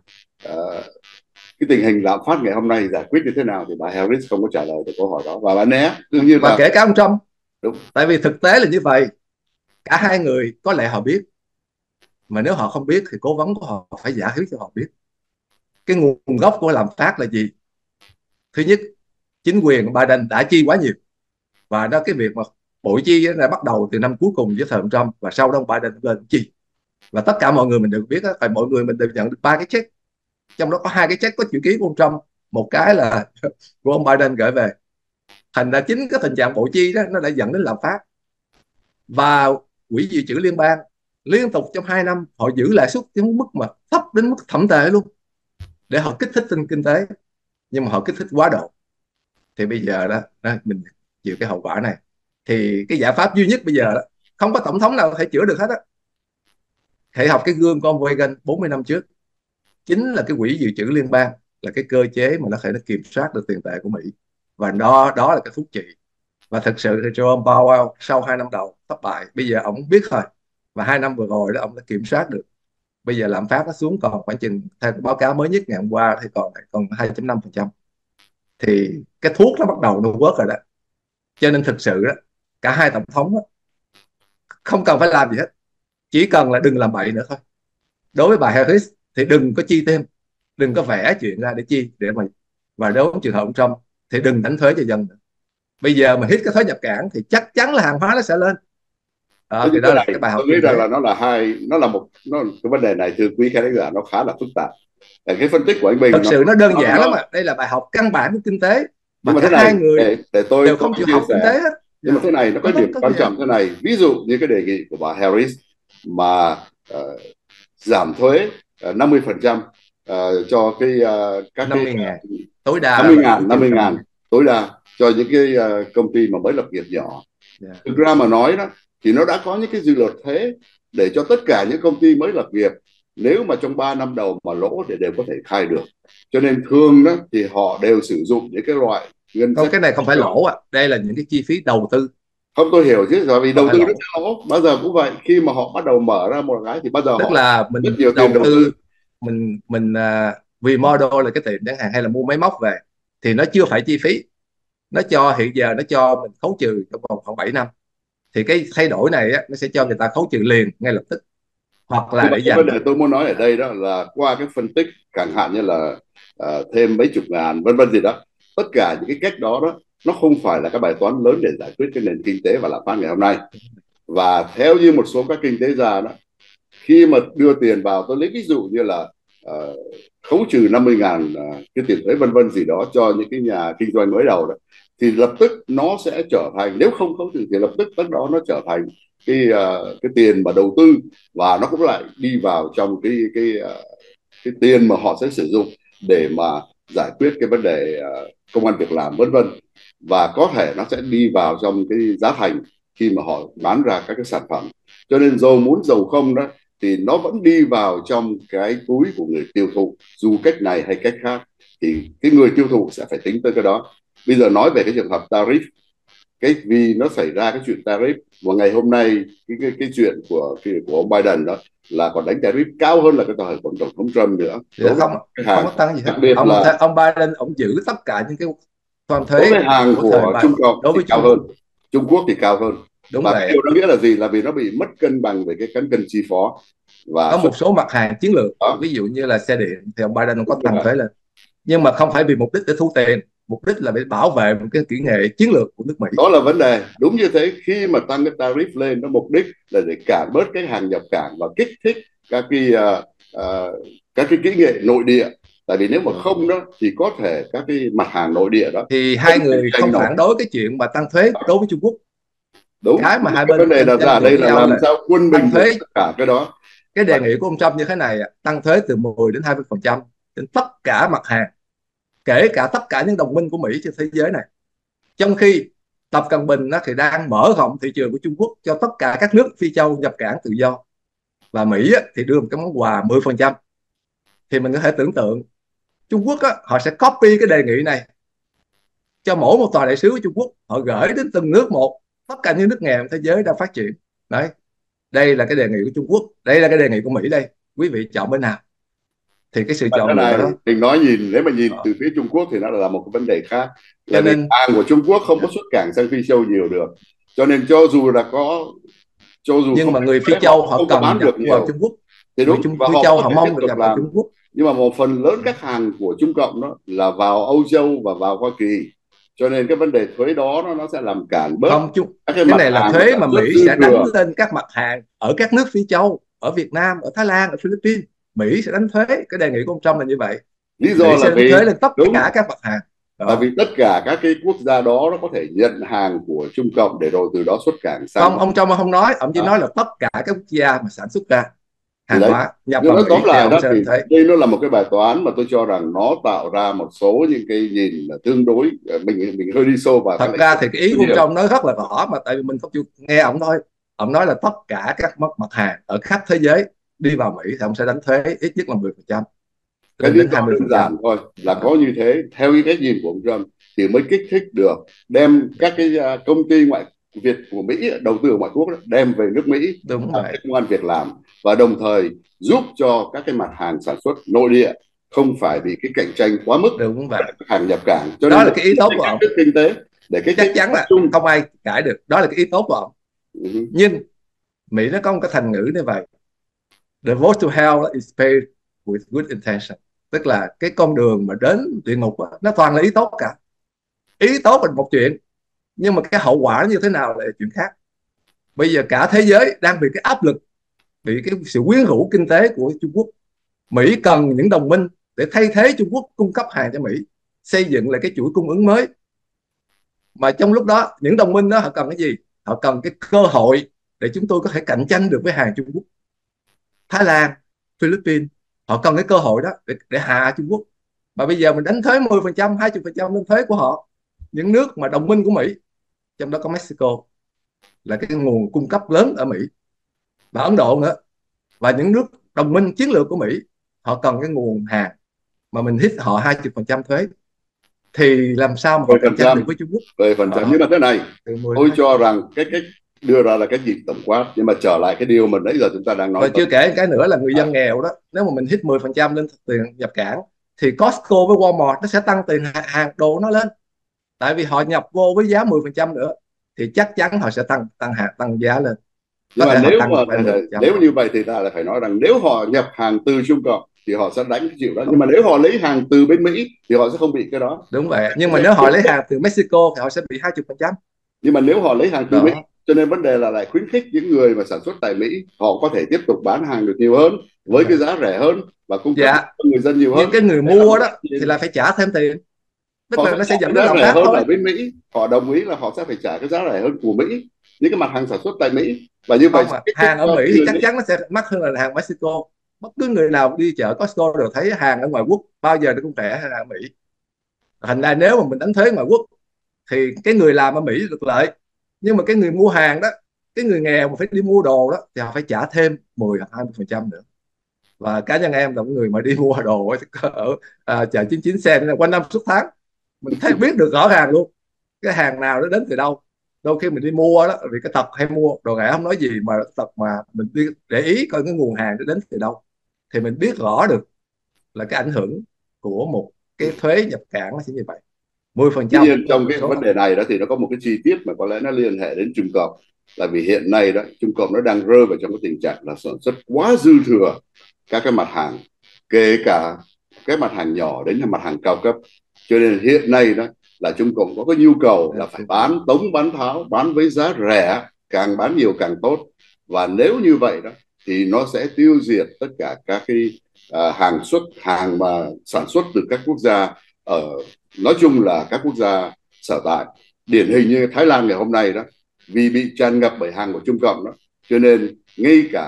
cái tình hình lạm phát ngày hôm nay giải quyết như thế nào thì bà Harris không có trả lời được câu hỏi đó, và bà né đương nhiên Và là kể cả ông Trump, đúng. tại vì thực tế là như vậy, cả hai người có lẽ họ biết, mà nếu họ không biết thì cố vấn của họ phải giả thuyết cho họ biết cái nguồn gốc của lạm phát là gì. Thứ nhất, chính quyền Biden đã chi quá nhiều, và đó cái việc mà bội chi đã bắt đầu từ năm cuối cùng với thời ông Trump, và sau đó ông Biden lên chi, và tất cả mọi người mình đều biết đó, tại mọi người mình đều nhận được 3 cái check, trong đó có 2 cái check có chữ ký của ông Trump, một cái là của ông Biden gửi về. Thành ra chính cái tình trạng bội chi đó nó đã dẫn đến lạm phát. Và quỹ dự trữ liên bang liên tục trong 2 năm họ giữ lãi suất đến mức mà thấp đến mức thậm tệ luôn, để họ kích thích kinh tế, nhưng mà họ kích thích quá độ. Thì bây giờ đó mình chịu cái hậu quả này. Thì cái giải pháp duy nhất bây giờ đó, không có tổng thống nào có thể chữa được hết á. Hãy học cái gương của ông Reagan 40 năm trước, chính là cái quỹ dự trữ liên bang là cái cơ chế mà nó thể nó kiểm soát được tiền tệ của Mỹ, và đó là cái thuốc trị. Và thực sự thì Jerome Powell sau 2 năm đầu thất bại, bây giờ ông biết thôi, và 2 năm vừa rồi đó ông đã kiểm soát được. Bây giờ lạm phát nó xuống còn khoảng chừng, theo báo cáo mới nhất ngày hôm qua thì còn 2,5%. Thì cái thuốc nó bắt đầu nó work rồi đó. Cho nên thực sự đó, cả hai tổng thống đó, không cần phải làm gì hết, chỉ cần là đừng làm bậy nữa thôi. Đối với bà Harris thì đừng có chi thêm, đừng có vẽ chuyện ra để chi để mà, và đối với trường hợp ông Trump thì đừng đánh thuế cho dân nữa. Bây giờ mà hít cái thuế nhập cảng thì chắc chắn là hàng hóa nó sẽ lên. Thì đó Cái là này cái bài học tôi nghĩ kinh rằng tế. là nó là một cái vấn đề này, thưa quý khán giả, nó khá là phức tạp. Cái phân tích của anh Bình Thật sự nó đơn giản lắm nó mà, đây là bài học căn bản của kinh tế mà nhưng mà cả thế này, hai người để đều tôi không chịu chia học kinh sẻ. tế hết. Nhưng mà thế này, nó có điểm Có quan gì hết. trọng thế này, ví dụ như cái đề nghị của bà Harris mà giảm thuế 50% cho các cái 50.000 tối đa là 50 vậy, ngàn ước chừng 50 50 ngàn ngàn tối đa cho những cái công ty mà mới lập nghiệp nhỏ. Yeah. Thực ra mà nói đó thì nó đã có những cái dự luật thuế để cho tất cả những công ty mới lập nghiệp, nếu mà trong 3 năm đầu mà lỗ thì đều có thể khai được. Cho nên thường đó thì họ đều sử dụng những cái loại ngân Không, sách cái này không phải lỗ đây là những cái chi phí đầu tư. không. Tôi hiểu chứ, rồi vì Không đầu phải tư nó lỗ, sẽ lỗ, bao giờ cũng vậy. Khi mà họ bắt đầu mở ra một cái thì bao giờ tức họ là rất mình nhiều tiền đầu đầu tư. tư, vì model là cái tiệm chẳng hạn, hay là mua máy móc về thì nó chưa phải chi phí, nó cho hiện giờ nó cho mình khấu trừ trong vòng khoảng 7 năm. Thì cái thay đổi này á, nó sẽ cho người ta khấu trừ liền ngay lập tức, hoặc Nhưng là mà để cái vấn dành. đề tôi muốn nói ở đây đó là qua cái phân tích chẳng hạn như là thêm mấy chục ngàn vân vân gì đó, tất cả những cái cách đó nó không phải là cái bài toán lớn để giải quyết cái nền kinh tế và lạm phát ngày hôm nay. Và theo như một số các kinh tế gia đó, khi mà đưa tiền vào, tôi lấy ví dụ như là khấu trừ 50.000 cái tiền thuế vân vân gì đó cho những cái nhà kinh doanh mới đầu đó, thì lập tức nó sẽ trở thành, nếu không khấu trừ thì lập tức tất đó nó trở thành cái tiền mà đầu tư, và nó cũng lại đi vào trong cái tiền mà họ sẽ sử dụng để mà giải quyết cái vấn đề công ăn việc làm vân vân, và có thể nó sẽ đi vào trong cái giá thành khi mà họ bán ra các cái sản phẩm. Cho nên dầu muốn dầu không đó thì nó vẫn đi vào trong cái túi của người tiêu thụ, dù cách này hay cách khác thì cái người tiêu thụ sẽ phải tính tới cái đó. Bây giờ nói về cái trường hợp tariff, cái vì nó xảy ra cái chuyện tariff, và ngày hôm nay cái chuyện của ông Biden đó là còn đánh tariff cao hơn là cái thời của tổng thống Trump nữa, Dạ, đối với không cái không hàng, có tăng gì hết. đặc biệt là Ông Biden ông giữ tất cả những cái quan đối thuế với hàng của thời của Biden Trung Cộng đối thì với cao Trung hơn, Quốc. Trung Quốc thì cao hơn. Đúng Và cái vậy. điều đó nghĩa là gì? Là vì nó bị mất cân bằng về cái cán cân chi phó và Có xuất một số mặt hàng chiến lược, đó. ví dụ như là xe điện thì ông Biden ông có Đúng tăng rồi. thuế lên, nhưng mà không phải vì mục đích để thu tiền, mục đích là để bảo vệ một cái kỹ nghệ chiến lược của nước Mỹ. Đó là vấn đề, đúng như thế. Khi mà tăng cái tariff lên, nó mục đích là để cản bớt cái hàng nhập cảng và kích thích các cái kỹ nghệ nội địa. Tại vì nếu mà không đó thì có thể các cái mặt hàng nội địa đó Thì không hai cạnh người tranh không nổi. phản đối cái chuyện mà tăng thuế đối với Trung Quốc. Đúng, Cái mà hai cái bên vấn đề đặt ra tranh ở luận đây với là nhau làm là sao quân tăng bình được thuế. tất cả cái đó. Cái đề nghị của ông Trump như thế này, tăng thuế từ 10 đến 20% trên tất cả mặt hàng, kể cả tất cả những đồng minh của Mỹ trên thế giới này. Trong khi Tập Cận Bình thì đang mở rộng thị trường của Trung Quốc cho tất cả các nước Phi châu nhập cảng tự do, và Mỹ thì đưa một cái món quà 10%. Thì mình có thể tưởng tượng Trung Quốc họ sẽ copy cái đề nghị này cho mỗi một tòa đại sứ của Trung Quốc, họ gửi đến từng nước một, tất cả những nước nghèo thế giới đang phát triển. Đấy, đây là cái đề nghị của Trung Quốc, đây là cái đề nghị của Mỹ, đây quý vị chọn bên nào. Thì cái sự Và cái chọn lựa này đó, mình nói, nếu mà nhìn từ phía Trung Quốc thì nó là một cái vấn đề khác, là cho vì nên hàng của Trung Quốc không có xuất cảng sang Phi Châu nhiều được, cho nên cho dù nhưng không mà đánh người Phi thuế họ châu cũng họ không có cần bán nhập được vào nhiều. Trung Quốc. Thì Người đúng, Trung và Phi họ châu có họ thể tiếp mong được tục nhập vào làm. Trung Quốc. Nhưng mà một phần lớn các hàng của Trung Cộng đó là vào Âu Châu và vào Hoa Kỳ, cho nên cái vấn đề thuế đó nó sẽ làm cản bớt Không, các cái cái mặt này là hàng mà thuế sản mà xuất Mỹ dư sẽ đánh thừa. lên các mặt hàng ở các nước Phi châu, ở Việt Nam, ở Thái Lan, ở Philippines. Mỹ sẽ đánh thuế, cái đề nghị của ông Trump là như vậy. Lý do Mỹ là sẽ đánh vì, thuế lên tất đúng, cả các mặt hàng tại đó. vì tất cả các cái quốc gia đó nó có thể nhận hàng của Trung Cộng để rồi từ đó xuất cảng sang. Không, ông Trump không nói, ông chỉ nói là tất cả các quốc gia mà sản xuất ra Thì hàng đấy, hóa nhập nhưng vào nói tóm Mỹ thì lại ông đó sẽ thì đánh thuế. đây nó là một cái bài toán mà tôi cho rằng nó tạo ra một số những cái nhìn là tương đối, mình hơi đi sâu vào cái Thật lĩnh ra vực thì cái ý của ông nhiều. Trump nói rất là rõ, mà tại vì mình không chịu nghe ông thôi. Ông nói là tất cả các mặt hàng ở khắp thế giới đi vào Mỹ thì ông sẽ đánh thuế ít nhất là 10%, Cái lên lý đến do đơn 20%. giản thôi là có như thế, theo cái cách nhìn của ông Trump thì mới kích thích được, đem các cái công ty ngoại Việt của Mỹ đầu tư ở ngoại quốc đó, đem về nước Mỹ Đúng làm vậy. cái công ăn việc làm, và đồng thời giúp cho các cái mặt hàng sản xuất nội địa không phải bị cái cạnh tranh quá mức Đúng vậy. các hàng nhập cảng, cho Đó nên là đấy cái ý là tốt cái của kích ông, thích kinh tế, để kích chắc thích chắn tập là trung. không ai cãi được, đó là cái ý tốt của ông. Ừ. Nhưng Mỹ nó có một cái thành ngữ như vậy: the road to hell is paved with good intention. Tức là cái con đường mà đến địa ngục nó toàn là ý tốt cả. Ý tốt là một chuyện, nhưng mà cái hậu quả nó như thế nào là chuyện khác. Bây giờ cả thế giới đang bị cái áp lực, bị cái sự quyến rũ kinh tế của Trung Quốc. Mỹ cần những đồng minh để thay thế Trung Quốc cung cấp hàng cho Mỹ, xây dựng lại cái chuỗi cung ứng mới. Mà trong lúc đó những đồng minh đó họ cần cái gì? Họ cần cái cơ hội để chúng tôi có thể cạnh tranh được với hàng Trung Quốc. Thái Lan, Philippines, họ cần cái cơ hội đó để hạ Trung Quốc. Mà bây giờ mình đánh thuế 10%, 20% lên thuế của họ, những nước mà đồng minh của Mỹ, trong đó có Mexico là cái nguồn cung cấp lớn ở Mỹ, và Ấn Độ nữa, và những nước đồng minh chiến lược của Mỹ, họ cần cái nguồn hàng mà mình hít họ 20% thuế, thì làm sao mà họ cạnh tranh được 10%, với Trung Quốc 10%. Nhưng đó, mà thế này, từ 10 đến tôi 20. cho rằng cái cách đưa ra là cái nhìn tổng quát, nhưng mà trở lại cái điều mà nãy giờ chúng ta đang nói Và tới. chưa kể cái nữa là người dân nghèo đó, nếu mà mình hít 10% lên tiền nhập cảng thì Costco với Walmart nó sẽ tăng tiền hàng đồ nó lên, tại vì họ nhập vô với giá 10% nữa, thì chắc chắn họ sẽ tăng giá lên, Nhưng có mà thể họ tăng lên 10%. nếu như vậy thì ta lại phải nói rằng nếu họ nhập hàng từ Trung Cộng thì họ sẽ đánh cái chịu đó, nhưng Không, mà nếu họ lấy hàng từ bên Mỹ thì họ sẽ không bị cái đó. đúng vậy, nhưng mà nếu họ lấy hàng từ Mexico thì họ sẽ bị 20%. Nhưng mà nếu họ lấy hàng từ Mỹ Đó, cho nên vấn đề là lại khuyến khích những người mà sản xuất tại Mỹ họ có thể tiếp tục bán hàng được nhiều hơn với cái giá rẻ hơn và cung cấp Dạ, cho người dân nhiều hơn nhưng cái người để họ mua đó trả thì tiền. lại phải trả thêm tiền, tức Họ là sẽ nó trả sẽ dẫn cái đến giá lạm rẻ phát hơn thôi. ở bên Mỹ, họ đồng ý là họ sẽ phải trả cái giá rẻ hơn của Mỹ, những cái mặt hàng sản xuất tại Mỹ, và như vậy Không, sẽ mà kích thích hàng ở cho Mỹ cái thì người chắc Mỹ. chắn nó sẽ mắc hơn là hàng Mexico. Bất cứ người nào đi chợ Costco đều thấy hàng ở ngoài quốc bao giờ nó cũng rẻ hơn hàng ở Mỹ. Thành ra nếu mà mình đánh thuế ngoài quốc thì cái người làm ở Mỹ được lợi, nhưng mà cái người mua hàng đó, cái người nghèo mà phải đi mua đồ đó thì họ phải trả thêm 10 hoặc 20% nữa. Và cá nhân em là một người mà đi mua đồ ở chợ 99 cent quanh năm suốt tháng, mình thấy biết được rõ ràng luôn cái hàng nào nó đến từ đâu. Đôi khi mình đi mua đó vì cái tật hay mua đồ rẻ không nói gì, mà tật mà mình đi để ý coi cái nguồn hàng nó đến từ đâu thì mình biết rõ được là cái ảnh hưởng của một cái thuế nhập cảng nó sẽ như vậy, Tuy 10% nhiên cho trong một cái số vấn mặt đề hàng. này đó thì nó có một cái chi tiết mà có lẽ nó liên hệ đến Trung Cộng, là vì hiện nay đó Trung Cộng nó đang rơi vào trong cái tình trạng là sản xuất quá dư thừa các cái mặt hàng, kể cả cái mặt hàng nhỏ đến là mặt hàng cao cấp, cho nên hiện nay đó là Trung Cộng có cái nhu cầu là phải bán tống bán tháo, bán với giá rẻ, càng bán nhiều càng tốt, và nếu như vậy đó thì nó sẽ tiêu diệt tất cả các cái hàng mà sản xuất từ các quốc gia ở, nói chung là các quốc gia sở tại, điển hình như Thái Lan ngày hôm nay đó, vì bị tràn ngập bởi hàng của Trung Cộng đó, cho nên ngay cả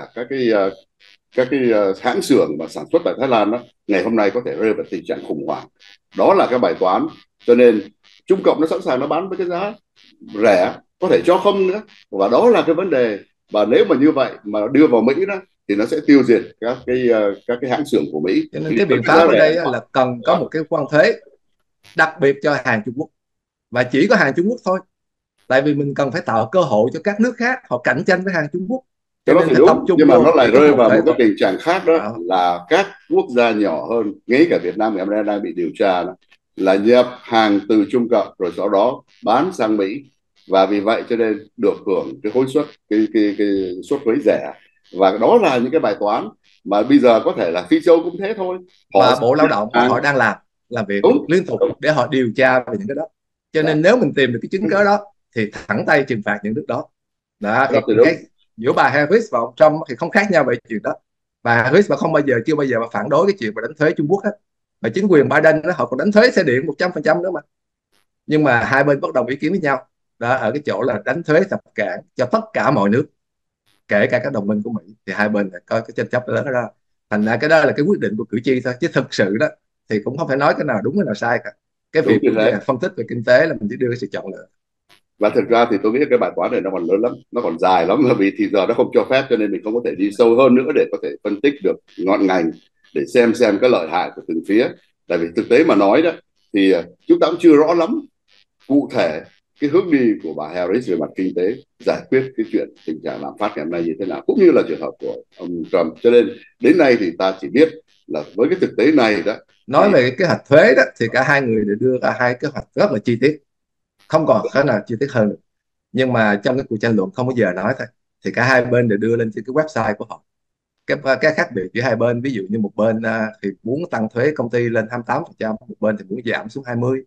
các cái hãng xưởng mà sản xuất tại Thái Lan đó ngày hôm nay có thể rơi vào tình trạng khủng hoảng. Đó là cái bài toán, cho nên Trung Cộng nó sẵn sàng nó bán với cái giá rẻ, có thể cho không nữa, và đó là cái vấn đề. Và nếu mà như vậy mà đưa vào Mỹ đó thì nó sẽ tiêu diệt các cái hãng xưởng của Mỹ, Cho nên vì cái với biện cái pháp giá ở rẻ đây là cần có đó. một cái quan thuế đặc biệt cho hàng Trung Quốc, và chỉ có hàng Trung Quốc thôi, tại vì mình cần phải tạo cơ hội cho các nước khác họ cạnh tranh với hàng Trung Quốc, cho Cái đó nên thì phải tập đúng, trung nhưng mà nó vô lại chỉ có rơi một vào thuế một cái thôi. tình trạng khác, đó Đó. là các quốc gia nhỏ hơn, ngay cả Việt Nam ngày hôm nay đang bị điều tra đó, là nhập hàng từ Trung Cộng rồi sau đó bán sang Mỹ, và vì vậy cho nên được hưởng cái hối suất, cái suất thuế rẻ. Và đó là những cái bài toán mà bây giờ có thể là Phi Châu cũng thế thôi, họ Và sẽ Bộ Lao nhập động hàng. họ đang làm việc Đúng, liên tục đúng. để họ điều tra về những cái đó, cho Đó. nên nếu mình tìm được cái chứng cớ đó thì thẳng tay trừng phạt những nước đó. Đó Cái thì đó thì đúng. cái giữa bà Harris và ông Trump thì không khác nhau về chuyện đó. Bà Harris mà không bao giờ chưa bao giờ mà phản đối cái chuyện mà đánh thuế Trung Quốc hết, mà chính quyền Biden đó, họ còn đánh thuế xe điện 100% nữa mà. Nhưng mà hai bên bất đồng ý kiến với nhau đó ở cái chỗ là đánh thuế nhập cảng cho tất cả mọi nước, kể cả các đồng minh của Mỹ, thì hai bên có cái tranh chấp lớn đó. Thành ra cái đó là cái quyết định của cử tri thôi, chứ thực sự đó thì cũng không phải nói cái nào đúng cái nào sai cả. Cái Đúng việc như thế. phân tích về kinh tế là mình chỉ đưa cái sự chọn lựa. Và thực ra thì tôi nghĩ cái bài toán này nó còn lớn lắm, nó còn dài lắm, bởi vì thì giờ nó không cho phép, cho nên mình không có thể đi sâu hơn nữa để có thể phân tích được ngọn ngành, để xem cái lợi hại của từng phía. Tại vì thực tế mà nói đó thì chúng ta cũng chưa rõ lắm cụ thể cái hướng đi của bà Harris về mặt kinh tế, giải quyết cái chuyện tình trạng lạm phát ngày hôm nay như thế nào, cũng như là trường hợp của ông Trump. Cho nên đến nay thì ta chỉ biết là với cái thực tế này đó Nói thì về cái kế hoạch thuế đó thì cả hai người đều đưa ra hai kế hoạch rất là chi tiết, không còn khả nào chi tiết hơn được. Nhưng mà trong cái cuộc tranh luận không bao giờ nói thôi, thì cả hai bên đều đưa lên trên cái website của họ cái khác biệt giữa hai bên. Ví dụ như một bên thì muốn tăng thuế công ty lên 28%, một bên thì muốn giảm xuống 20%.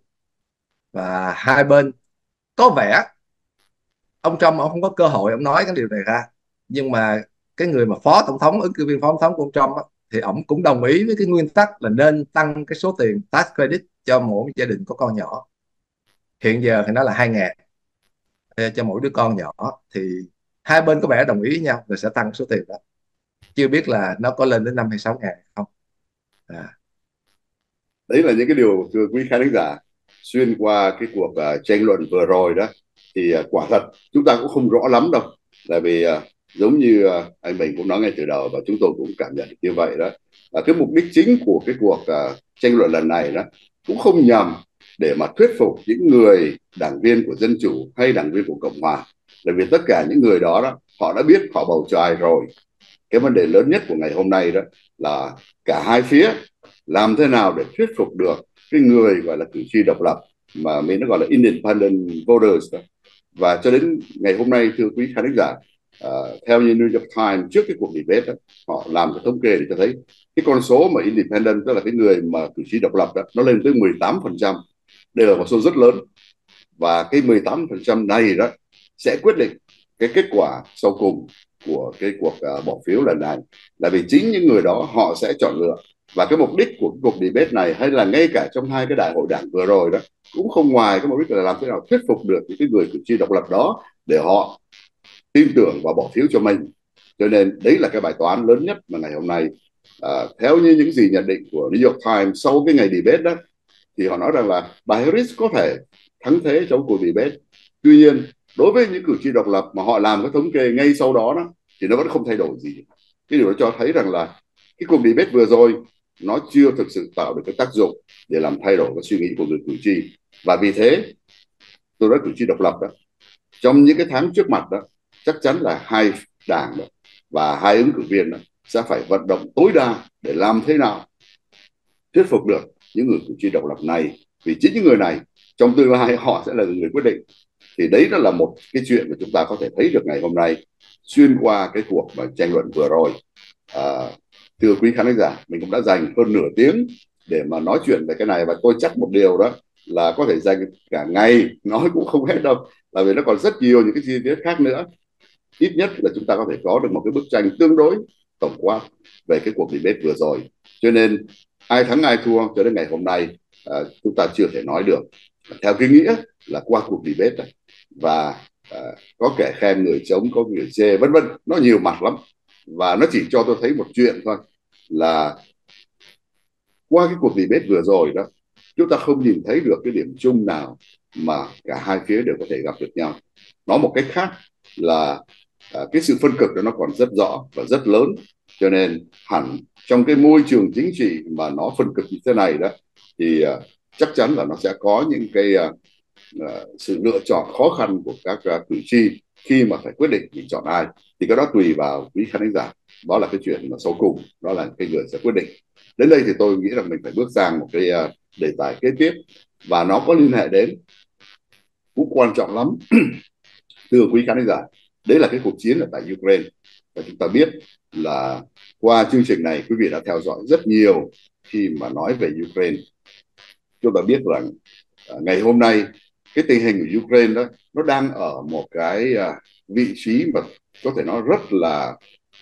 Và hai bên có vẻ ông Trump ông không có cơ hội ông nói cái điều này ra, nhưng mà cái người mà phó tổng thống, ứng cử viên phó tổng thống của ông Trump á, thì ông cũng đồng ý với cái nguyên tắc là nên tăng cái số tiền tax credit cho mỗi gia đình có con nhỏ. Hiện giờ thì nó là 2.000 cho mỗi đứa con nhỏ, thì hai bên có vẻ đồng ý với nhau là sẽ tăng số tiền đó, chưa biết là nó có lên đến 5 hay 6.000 không. à. đấy là những cái điều, thưa quý khán giả, xuyên qua cái cuộc tranh luận vừa rồi đó thì quả thật chúng ta cũng không rõ lắm đâu. Tại vì giống như anh mình cũng nói ngay từ đầu và chúng tôi cũng cảm nhận như vậy đó, cái mục đích chính của cái cuộc tranh luận lần này đó cũng không nhằm để mà thuyết phục những người đảng viên của Dân Chủ hay đảng viên của Cộng Hòa, bởi vì tất cả những người đó, họ đã biết họ bầu cho ai rồi. Cái vấn đề lớn nhất của ngày hôm nay đó là cả hai phía làm thế nào để thuyết phục được cái người gọi là cử tri độc lập, mà mình nó gọi là independent voters đó. Và cho đến ngày hôm nay, thưa quý khán giả, theo như New York Times trước cái cuộc debate đó, họ làm cái thống kê để cho thấy cái con số mà independent, tức là cái người mà cử tri độc lập đó, nó lên tới 18%. Đây là một số rất lớn, và cái 18% này đó sẽ quyết định cái kết quả sau cùng của cái cuộc bỏ phiếu lần này, là vì chính những người đó họ sẽ chọn lựa. Và cái mục đích của cái cuộc debate này, hay là ngay cả trong hai cái đại hội đảng vừa rồi đó, cũng không ngoài cái mục đích là làm thế nào thuyết phục được những cái người cử tri độc lập đó để họ tin tưởng và bỏ phiếu cho mình. Cho nên đấy là cái bài toán lớn nhất mà ngày hôm nay, theo như những gì nhận định của New York Times sau cái ngày debate đó, thì họ nói rằng là bà Harris có thể thắng thế trong cuộc debate. Tuy nhiên đối với những cử tri độc lập mà họ làm cái thống kê ngay sau đó, thì nó vẫn không thay đổi gì. Cái điều đó cho thấy rằng là cái cuộc debate vừa rồi nó chưa thực sự tạo được cái tác dụng để làm thay đổi cái suy nghĩ của người cử tri. Và vì thế tôi nói cử tri độc lập đó, trong những cái tháng trước mặt đó, chắc chắn là hai đảng đó và hai ứng cử viên đó sẽ phải vận động tối đa để làm thế nào thuyết phục được những người cử tri độc lập này, vì chính những người này trong tương lai họ sẽ là người quyết định. Thì đấy đó là một cái chuyện mà chúng ta có thể thấy được ngày hôm nay xuyên qua cái cuộc mà tranh luận vừa rồi. Thưa quý khán giả, mình cũng đã dành hơn nửa tiếng để mà nói chuyện về cái này, và tôi chắc một điều đó là có thể dành cả ngày nói cũng không hết đâu, là vì nó còn rất nhiều những cái chi tiết khác nữa. Ít nhất là chúng ta có thể có được một cái bức tranh tương đối tổng quát về cái cuộc debate vừa rồi. Cho nên ai thắng ai thua cho đến ngày hôm nay chúng ta chưa thể nói được, theo cái nghĩa là qua cuộc debate này. Và có kẻ khen người chống, có người chê, vân vân, nó nhiều mặt lắm. Và nó chỉ cho tôi thấy một chuyện thôi, là qua cái cuộc debate vừa rồi đó, chúng ta không nhìn thấy được cái điểm chung nào mà cả hai phía đều có thể gặp được nhau. Nói một cách khác là cái sự phân cực đó nó còn rất rõ và rất lớn. Cho nên hẳn trong cái môi trường chính trị mà nó phân cực như thế này đó, thì chắc chắn là nó sẽ có những cái sự lựa chọn khó khăn của các cử tri khi mà phải quyết định mình chọn ai. Thì cái đó tùy vào quý khán giả, đó là cái chuyện mà sau cùng, đó là cái người sẽ quyết định. Đến đây thì tôi nghĩ rằng mình phải bước sang một cái đề tài kế tiếp, và nó có liên hệ đến, cũng quan trọng lắm thưa quý khán giả, đấy là cái cuộc chiến ở tại Ukraine. Và chúng ta biết là qua chương trình này quý vị đã theo dõi rất nhiều khi mà nói về Ukraine. Chúng ta biết rằng ngày hôm nay cái tình hình của Ukraine đó nó đang ở một cái vị trí mà có thể nói rất là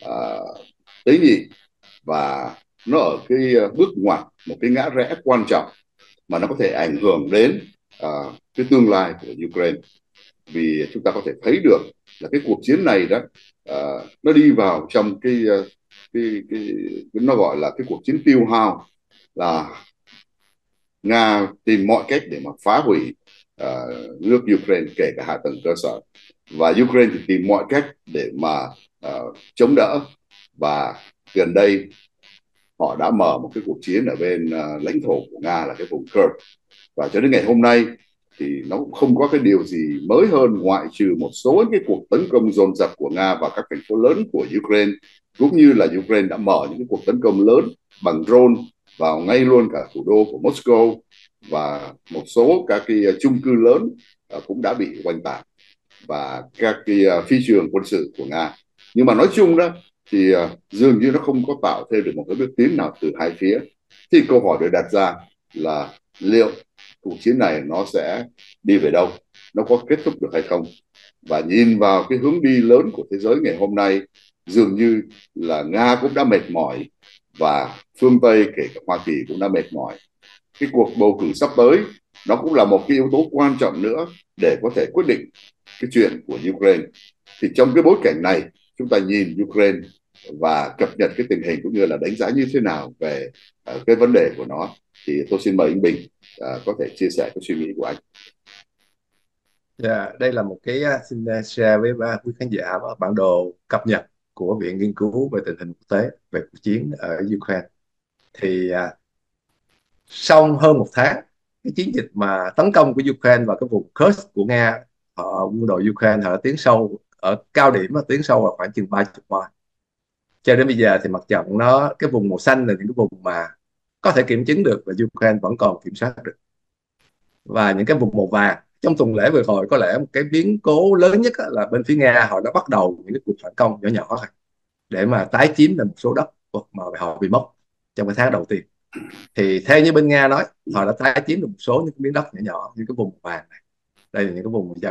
tế nhị, và nó ở cái bước ngoặt, một cái ngã rẽ quan trọng mà nó có thể ảnh hưởng đến cái tương lai của Ukraine. Vì chúng ta có thể thấy được là cái cuộc chiến này đó nó đi vào trong cái nó gọi là cái cuộc chiến tiêu hao, là Nga tìm mọi cách để mà phá hủy nước Ukraine, kể cả hạ tầng cơ sở, và Ukraine thì tìm mọi cách để mà chống đỡ. Và gần đây họ đã mở một cái cuộc chiến ở bên lãnh thổ của Nga là cái vùng Kursk. Và cho đến ngày hôm nay thì nó cũng không có cái điều gì mới hơn, ngoại trừ một số cái cuộc tấn công dồn dập của Nga vào các thành phố lớn của Ukraine, cũng như là Ukraine đã mở những cái cuộc tấn công lớn bằng drone vào ngay luôn cả thủ đô của Moscow, và một số các cái chung cư lớn cũng đã bị oanh tạc, và các cái phi trường quân sự của Nga. Nhưng mà nói chung đó thì dường như nó không có tạo thêm được một cái bước tiến nào từ hai phía. Thì câu hỏi được đặt ra là liệu cuộc chiến này nó sẽ đi về đâu, nó có kết thúc được hay không. Và nhìn vào cái hướng đi lớn của thế giới ngày hôm nay, dường như là Nga cũng đã mệt mỏi, và phương Tây kể cả Hoa Kỳ cũng đã mệt mỏi. Cái cuộc bầu cử sắp tới nó cũng là một cái yếu tố quan trọng nữa để có thể quyết định cái chuyện của Ukraine. Thì trong cái bối cảnh này, chúng ta nhìn Ukraine và cập nhật cái tình hình cũng như là đánh giá như thế nào về cái vấn đề của nó, thì tôi xin mời anh Bình có thể chia sẻ cái suy nghĩ của anh. Đây là một cái xin share với quý khán giả bản đồ cập nhật của Viện Nghiên cứu về tình hình quốc tế về cuộc chiến ở Ukraine. Thì sau hơn một tháng cái chiến dịch mà tấn công của Ukraine vào cái vùng Kursk của Nga, quân đội Ukraine họ tiến sâu ở cao điểm, và tiến sâu vào khoảng chừng 30 mai. Cho đến bây giờ thì mặt trận nó, cái vùng màu xanh là những cái vùng mà có thể kiểm chứng được là Ukraine vẫn còn kiểm soát được, và những cái vùng màu vàng trong tuần lễ vừa rồi có lẽ một cái biến cố lớn nhất là bên phía Nga họ đã bắt đầu những cái cuộc phản công nhỏ nhỏ để mà tái chiếm lại một số đất mà họ bị mất trong cái tháng đầu tiên. Thì theo như bên Nga nói, họ đã tái chiếm được một số những cái miếng đất nhỏ nhỏ, những cái vùng vàng này. Đây là những cái vùng giao tranh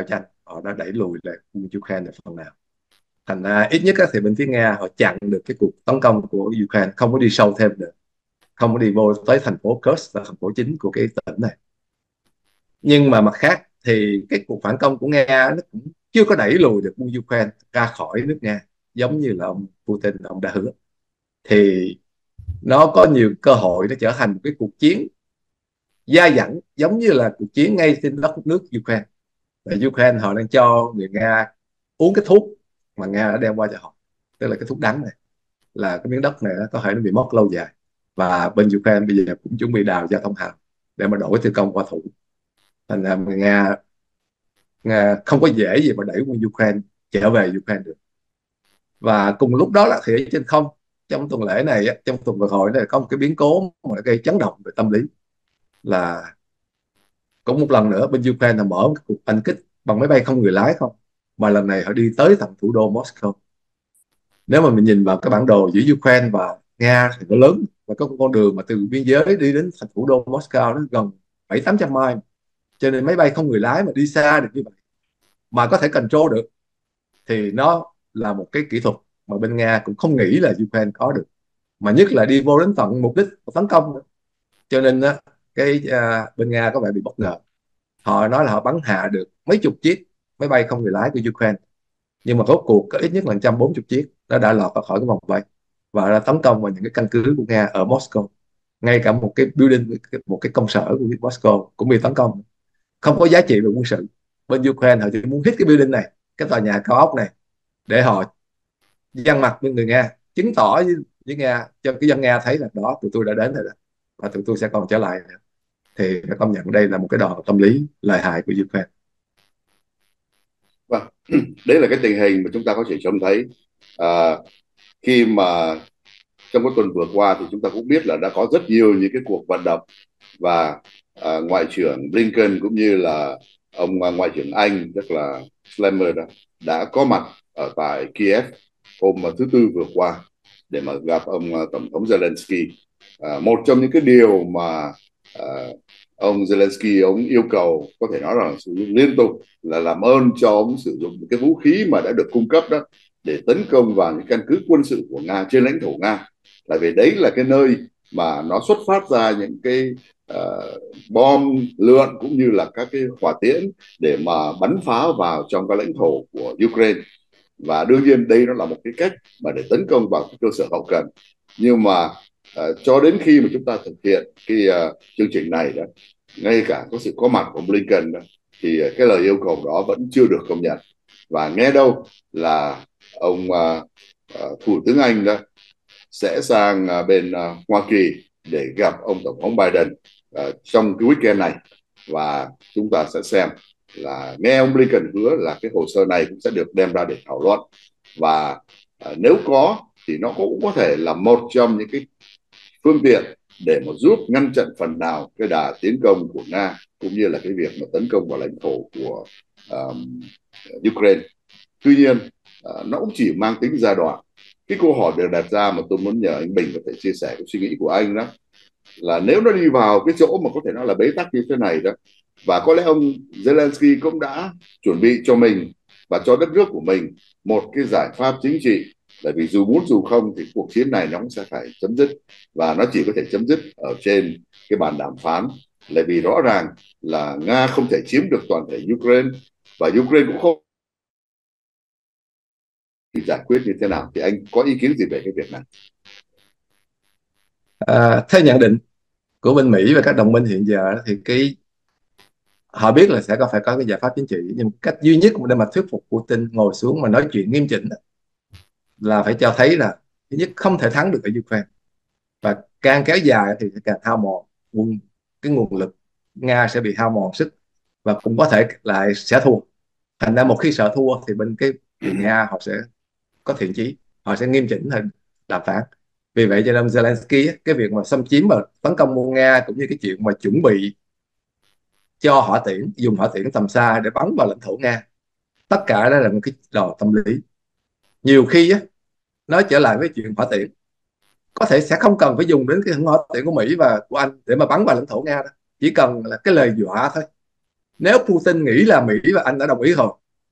họ đã đẩy lùi lại quân Ukraine được phần nào. Thành ra ít nhất thì bên phía Nga họ chặn được cái cuộc tấn công của Ukraine, không có đi sâu thêm được, không có đi vô tới thành phố Kursk là thành phố chính của cái tỉnh này. Nhưng mà mặt khác thì cái cuộc phản công của Nga nó cũng chưa có đẩy lùi được quân Ukraine ra khỏi nước Nga giống như là ông Putin ông đã hứa. Thì nó có nhiều cơ hội nó trở thành một cái cuộc chiến dai dẳng giống như là cuộc chiến ngay trên đất nước Ukraine. Và Ukraine họ đang cho người Nga uống cái thuốc mà Nga đã đem qua cho họ, tức là cái thuốc đắng này, là cái miếng đất này có thể nó bị mất lâu dài. Và bên Ukraine bây giờ cũng chuẩn bị đào giao thông hào để mà đổi từ công qua thủ. Thành ra Nga không có dễ gì mà đẩy quân Ukraine trở về Ukraine được. Và cùng lúc đó là thì ở trên không, trong tuần lễ này, trong tuần vừa rồi này, có một cái biến cố mà gây chấn động về tâm lý, là cũng một lần nữa bên Ukraine là mở một cuộc oanh kích bằng máy bay không người lái không, mà lần này họ đi tới tận thủ đô Moscow. Nếu mà mình nhìn vào cái bản đồ giữa Ukraine và Nga thì nó lớn, và có một con đường mà từ biên giới đi đến thành thủ đô Moscow nó gần 700-800 mile, cho nên máy bay không người lái mà đi xa được như vậy mà có thể control được thì nó là một cái kỹ thuật mà bên Nga cũng không nghĩ là Ukraine có được, mà nhất là đi vô đến tận mục đích tấn công nữa. Cho nên bên Nga có vẻ bị bất ngờ. Họ nói là họ bắn hạ được mấy chục chiếc máy bay không người lái của Ukraine, nhưng mà rốt cuộc có ít nhất là 140 chiếc nó đã lọt ra khỏi cái vòng vây và đã tấn công vào những cái căn cứ của Nga ở Moscow. Ngay cả một cái building, một cái công sở của Moscow cũng bị tấn công, không có giá trị về quân sự. Bên Ukraine họ chỉ muốn hit cái building này, cái tòa nhà cao ốc này, để họ dằn mặt bên người Nga, chứng tỏ với Nga, cho cái dân Nga thấy là đó, tụi tôi đã đến rồi đó, và tụi tôi sẽ còn trở lại nữa. Thì phải công nhận đây là một cái đòn tâm lý lợi hại của Ukraine. Vâng, đấy là cái tình hình mà chúng ta có thể trông thấy khi mà trong cái tuần vừa qua thì chúng ta cũng biết là đã có rất nhiều những cái cuộc vận động, và Ngoại trưởng Blinken cũng như là ông Ngoại trưởng Anh tức là Slammer đã có mặt ở tại Kiev hôm thứ Tư vừa qua để mà gặp ông Tổng thống Zelensky. Một trong những cái điều mà ông Zelensky ông yêu cầu, có thể nói là sử dụng liên tục, là làm ơn cho ông sử dụng cái vũ khí mà đã được cung cấp đó để tấn công vào những căn cứ quân sự của Nga trên lãnh thổ Nga, là vì đấy là cái nơi mà nó xuất phát ra những cái bom lượn cũng như là các cái hỏa tiễn để mà bắn phá vào trong cái lãnh thổ của Ukraine. Và đương nhiên đây nó là một cái cách mà để tấn công vào cái cơ sở hậu cần. Nhưng mà cho đến khi mà chúng ta thực hiện cái chương trình này đó, ngay cả có sự có mặt của Blinken đó, thì cái lời yêu cầu đó vẫn chưa được công nhận. Và nghe đâu là ông Thủ tướng Anh đó sẽ sang bên Hoa Kỳ để gặp ông Tổng thống Biden trong cái weekend này. Và chúng ta sẽ xem là, nghe ông Blinken hứa là cái hồ sơ này cũng sẽ được đem ra để thảo luận. Và nếu có thì nó cũng có thể là một trong những cái phương tiện để mà giúp ngăn chặn phần nào cái đà tiến công của Nga, cũng như là cái việc mà tấn công vào lãnh thổ của Ukraine. Tuy nhiên nó cũng chỉ mang tính giai đoạn. Cái câu hỏi được đặt ra mà tôi muốn nhờ anh Bình có thể chia sẻ cái suy nghĩ của anh đó là, nếu nó đi vào cái chỗ mà có thể nói là bế tắc như thế này đó, và có lẽ ông Zelensky cũng đã chuẩn bị cho mình và cho đất nước của mình một cái giải pháp chính trị, tại vì dù muốn dù không thì cuộc chiến này nó cũng sẽ phải chấm dứt, và nó chỉ có thể chấm dứt ở trên cái bàn đàm phán. Là vì rõ ràng là Nga không thể chiếm được toàn thể Ukraine, và Ukraine cũng không thì giải quyết như thế nào. Thì anh có ý kiến gì về cái việc này? Theo nhận định của bên Mỹ và các đồng minh hiện giờ thì họ biết là sẽ phải có cái giải pháp chính trị, nhưng cách duy nhất để mà thuyết phục Putin ngồi xuống mà nói chuyện nghiêm chỉnh là phải cho thấy là thứ nhất không thể thắng được ở Ukraine, và càng kéo dài thì càng hao mòn cái nguồn lực. Nga sẽ bị hao mòn sức và cũng có thể lại sẽ thua. Thành ra một khi sợ thua thì bên cái người Nga họ sẽ có thiện chí, họ sẽ nghiêm chỉnh hơn đàm phán. Vì vậy cho nên Zelensky cái việc mà xâm chiếm và tấn công mua Nga, cũng như cái chuyện mà chuẩn bị cho hỏa tiễn, dùng hỏa tiễn tầm xa để bắn vào lãnh thổ Nga, tất cả đó là một cái trò tâm lý. Nhiều khi nói trở lại với chuyện hỏa tiễn, có thể sẽ không cần phải dùng đến cái hỏa tiễn của Mỹ và của Anh để mà bắn vào lãnh thổ Nga đó, chỉ cần là cái lời dọa thôi. Nếu Putin nghĩ là Mỹ và Anh đã đồng ý rồi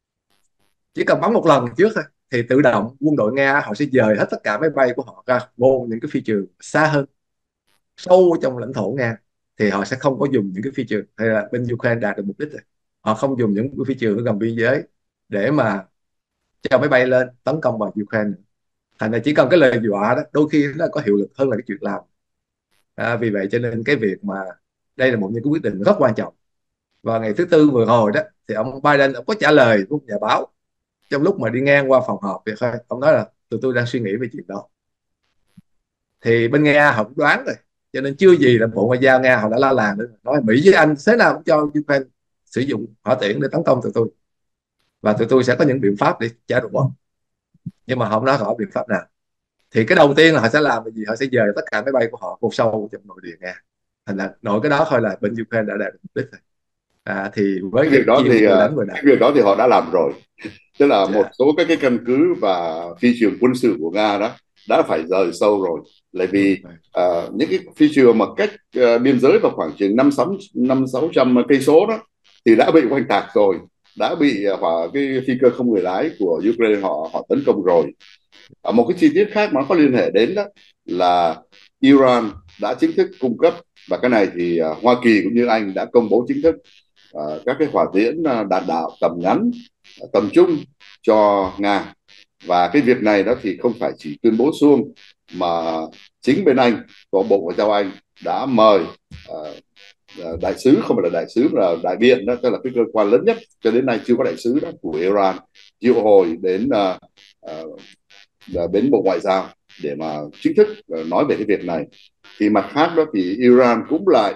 chỉ cần bấm một lần trước thôi thì tự động quân đội Nga họ sẽ dời hết tất cả máy bay của họ ra vô những cái phi trường xa hơn, sâu trong lãnh thổ Nga, thì họ sẽ không có dùng những cái phi trường, hay là bên Ukraine đạt được mục đích rồi, họ không dùng những cái phi trường ở gần biên giới để mà cho máy bay lên tấn công vào Ukraine. Thành ra chỉ cần cái lời dọa đó đôi khi nó có hiệu lực hơn là cái chuyện làm. Vì vậy cho nên cái việc mà đây là một những cái quyết định rất quan trọng. Và ngày thứ Tư vừa rồi đó thì ông Biden ông có trả lời với nhà báo trong lúc mà đi ngang qua phòng họp vậy thôi, ông nói là tụi tôi đang suy nghĩ về chuyện đó. Thì bên Nga họ cũng đoán rồi, cho nên chưa gì là Bộ Ngoại giao Nga họ đã la làng nữa, nói Mỹ với Anh thế nào cũng cho Ukraine sử dụng hỏa tiễn để tấn công tụi tôi, và tụi tôi sẽ có những biện pháp để trả đũa, nhưng mà họ không nói rõ biện pháp nào. Thì cái đầu tiên là họ sẽ làm là gì, họ sẽ dời tất cả máy bay của họ vô sâu trong nội địa Nga. Thành ra nội cái đó thôi là bên Ukraine đã đạt được mục đích rồi. Thì với Cái cái việc đó chiêu thì vừa đánh vừa cái đạn. việc đó thì họ đã làm rồi, tức là một Dạ, số các cái căn cứ và phi trường quân sự của Nga đó đã phải rời sâu rồi, là vì những cái phi trường mà cách biên giới vào khoảng chừng năm sáu trăm cây số đó thì đã bị oanh tạc rồi, đã bị hỏa cái phi cơ không người lái của Ukraine họ họ tấn công rồi. Một cái chi tiết khác mà nó có liên hệ đến đó là Iran đã chính thức cung cấp, và cái này thì Hoa Kỳ cũng như Anh đã công bố chính thức các cái hỏa tiễn đạn đạo tầm ngắn, tầm trung cho Nga. Và cái việc này đó thì không phải chỉ tuyên bố suông, mà chính bên Anh, có Bộ Ngoại giao Anh đã mời đại sứ, không phải là đại sứ mà là đại biện đó, tức là cái cơ quan lớn nhất cho đến nay chưa có đại sứ đó của Iran, triệu hồi đến đến Bộ Ngoại giao để mà chính thức nói về cái việc này. Thì mặt khác đó thì Iran cũng lại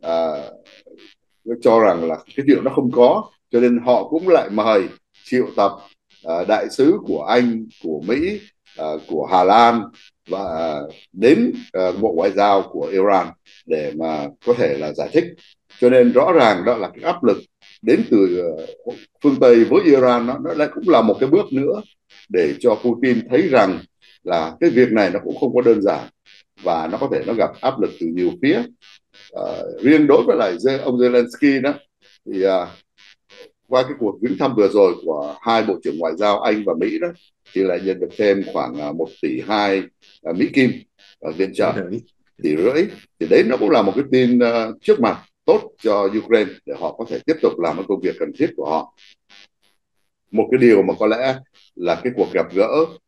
cho rằng là cái chuyện nó không có, cho nên họ cũng lại mời triệu tập đại sứ của Anh, của Mỹ, của Hà Lan và đến Bộ Ngoại giao của Iran để mà có thể là giải thích. Cho nên rõ ràng đó là cái áp lực đến từ phương Tây với Iran, nó lại cũng là một cái bước nữa để cho Putin thấy rằng là cái việc này nó cũng không có đơn giản, và nó có thể nó gặp áp lực từ nhiều phía. Riêng đối với lại ông Zelensky đó thì qua cái cuộc viếng thăm vừa rồi của hai bộ trưởng ngoại giao Anh và Mỹ đó thì lại nhận được thêm khoảng 1,2 tỷ Mỹ Kim viện trợ, tỷ rưỡi. Thì đấy nó cũng là một cái tin trước mặt tốt cho Ukraine để họ có thể tiếp tục làm cái công việc cần thiết của họ. Một cái điều mà có lẽ là cái cuộc gặp gỡ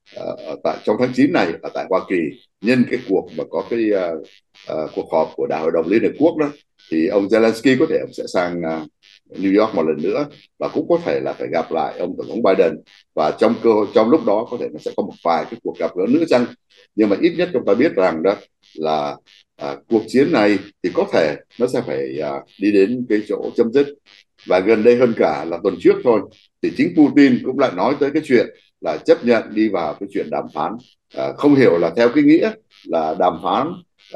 trong tháng 9 này ở tại Hoa Kỳ, nhân cái cuộc mà có cái cuộc họp của Đại hội đồng Liên Hợp Quốc đó, thì ông Zelensky có thể ông sẽ sang New York một lần nữa, và cũng có thể là phải gặp lại ông tổng thống Biden, và trong lúc đó có thể nó sẽ có một vài cái cuộc gặp gỡ nữa chăng. Nhưng mà ít nhất chúng ta biết rằng đó là cuộc chiến này thì có thể nó sẽ phải đi đến cái chỗ chấm dứt. Và gần đây hơn cả là tuần trước thôi thì chính Putin cũng lại nói tới cái chuyện là chấp nhận đi vào cái chuyện đàm phán, không hiểu là theo cái nghĩa là đàm phán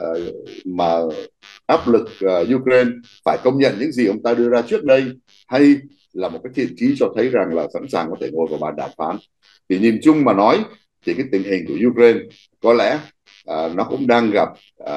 mà áp lực Ukraine phải công nhận những gì ông ta đưa ra trước đây, hay là một cái thiện chí cho thấy rằng là sẵn sàng có thể ngồi vào bàn đàm phán. Thì nhìn chung mà nói thì cái tình hình của Ukraine có lẽ nó cũng đang gặp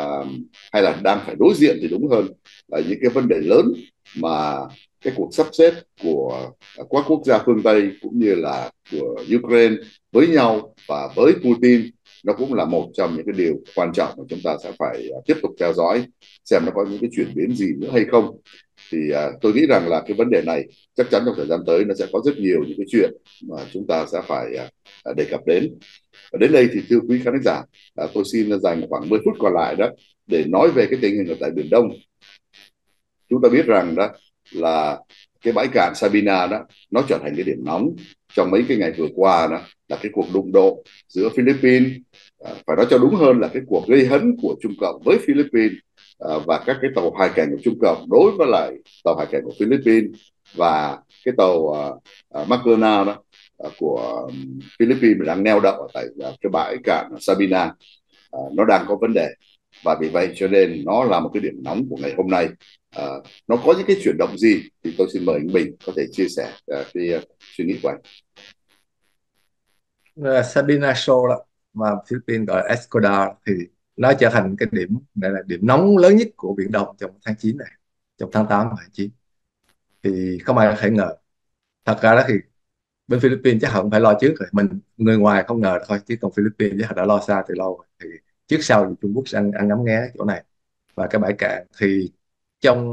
hay là đang phải đối diện thì đúng hơn là những cái vấn đề lớn mà cái cuộc sắp xếp của các quốc gia phương Tây cũng như là của Ukraine với nhau và với Putin, nó cũng là một trong những cái điều quan trọng mà chúng ta sẽ phải tiếp tục theo dõi xem nó có những cái chuyển biến gì nữa hay không. Thì tôi nghĩ rằng là cái vấn đề này chắc chắn trong thời gian tới nó sẽ có rất nhiều những cái chuyện mà chúng ta sẽ phải đề cập đến. Và đến đây thì thưa quý khán giả, tôi xin dành khoảng 10 phút còn lại đó để nói về cái tình hình ở tại Biển Đông. Chúng ta biết rằng đó là cái bãi cạn Sabina đó nó trở thành cái điểm nóng trong mấy cái ngày vừa qua, đó là cái cuộc đụng độ giữa Philippines, phải nói cho đúng hơn là cái cuộc gây hấn của Trung Cộng với Philippines, và các cái tàu hải cảnh của Trung Cộng đối với lại tàu hải cảnh của Philippines, và cái tàu Maclona đó của Philippines đang neo đậu ở tại cái bãi cạn Sabina, nó đang có vấn đề. Và vì vậy cho nên nó là một cái điểm nóng của ngày hôm nay. Nó có những cái chuyển động gì thì tôi xin mời anh Bình có thể chia sẻ cái suy nghĩ của anh. Sabina Shoal đó, mà Philippines gọi là Escobar, thì nó trở thành cái điểm, đây là điểm nóng lớn nhất của Biển Đông trong tháng 9 này, trong tháng 8 và tháng 9. Thì không ai có thể ngờ. Thật ra đó thì bên Philippines chắc họ cũng phải lo trước rồi, mình người ngoài không ngờ thôi, chứ còn Philippines chắc họ đã lo xa từ lâu rồi. Thì trước sau thì Trung Quốc sẽ ăn ngắm nghé chỗ này. Và cái bãi cạn thì trong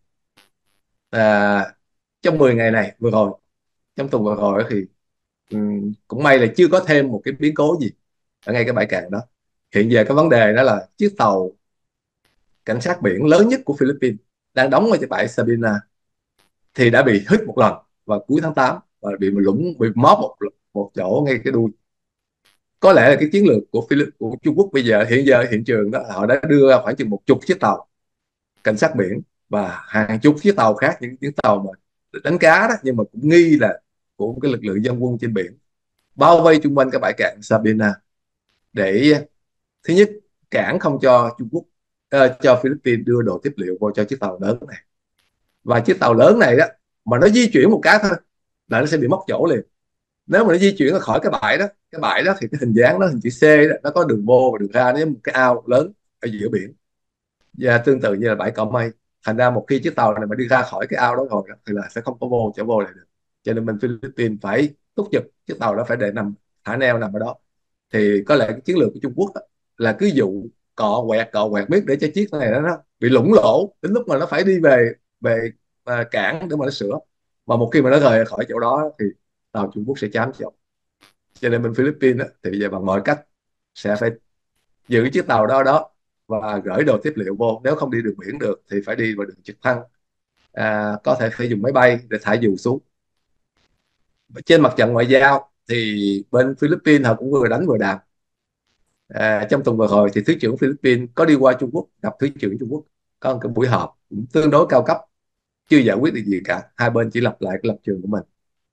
à, trong 10 ngày này vừa rồi, trong tuần vừa rồi thì cũng may là chưa có thêm một cái biến cố gì ở ngay cái bãi cạn đó. Hiện giờ cái vấn đề đó là chiếc tàu cảnh sát biển lớn nhất của Philippines đang đóng ở trên bãi Sabina thì đã bị hít một lần vào cuối tháng 8 và bị móp một chỗ ngay cái đuôi. Có lẽ là cái chiến lược của Trung Quốc bây giờ, hiện trường đó, họ đã đưa ra khoảng chừng một chục chiếc tàu cảnh sát biển và hàng chục chiếc tàu khác, những chiếc tàu mà đánh cá đó nhưng mà cũng nghi là của một cái lực lượng dân quân trên biển, bao vây chung quanh cái bãi cạn Sabina để thứ nhất cản không cho cho Philippines đưa đồ tiếp liệu vô cho chiếc tàu lớn này. Và chiếc tàu lớn này đó mà nó di chuyển một cái thôi là nó sẽ bị mất chỗ liền. Nếu mà nó di chuyển ra khỏi cái bãi đó thì cái hình dáng nó hình chữ C đó, nó có đường vô và đường ra, nó giống một cái ao lớn ở giữa biển, và tương tự như là bãi Cỏ Mây. Thành ra một khi chiếc tàu này mà đi ra khỏi cái ao đó rồi đó, thì là sẽ không có chỗ vô lại được. Cho nên bên Philippines phải thúc giục chiếc tàu đó phải để thả neo nằm ở đó. Thì có lẽ cái chiến lược của Trung Quốc đó, là cứ dụ cọ quẹt biết để cho chiếc này nó bị lủng lỗ, đến lúc mà nó phải đi về về cảng để mà nó sửa. Mà một khi mà nó rời khỏi chỗ đó thì tàu Trung Quốc sẽ chám chọc. Cho nên bên Philippines đó, thì về bằng mọi cách sẽ phải giữ chiếc tàu đó đó và gửi đồ tiếp liệu vô. Nếu không đi đường biển được thì phải đi vào đường trực thăng, có thể phải dùng máy bay để thả dù xuống. Trên mặt trận ngoại giao thì bên Philippines họ cũng vừa đánh vừa đạp. Trong tuần vừa rồi thì Thứ trưởng Philippines có đi qua Trung Quốc gặp Thứ trưởng Trung Quốc, có một cái buổi họp cũng tương đối cao cấp, chưa giải quyết được gì cả, hai bên chỉ lặp lại cái lập trường của mình.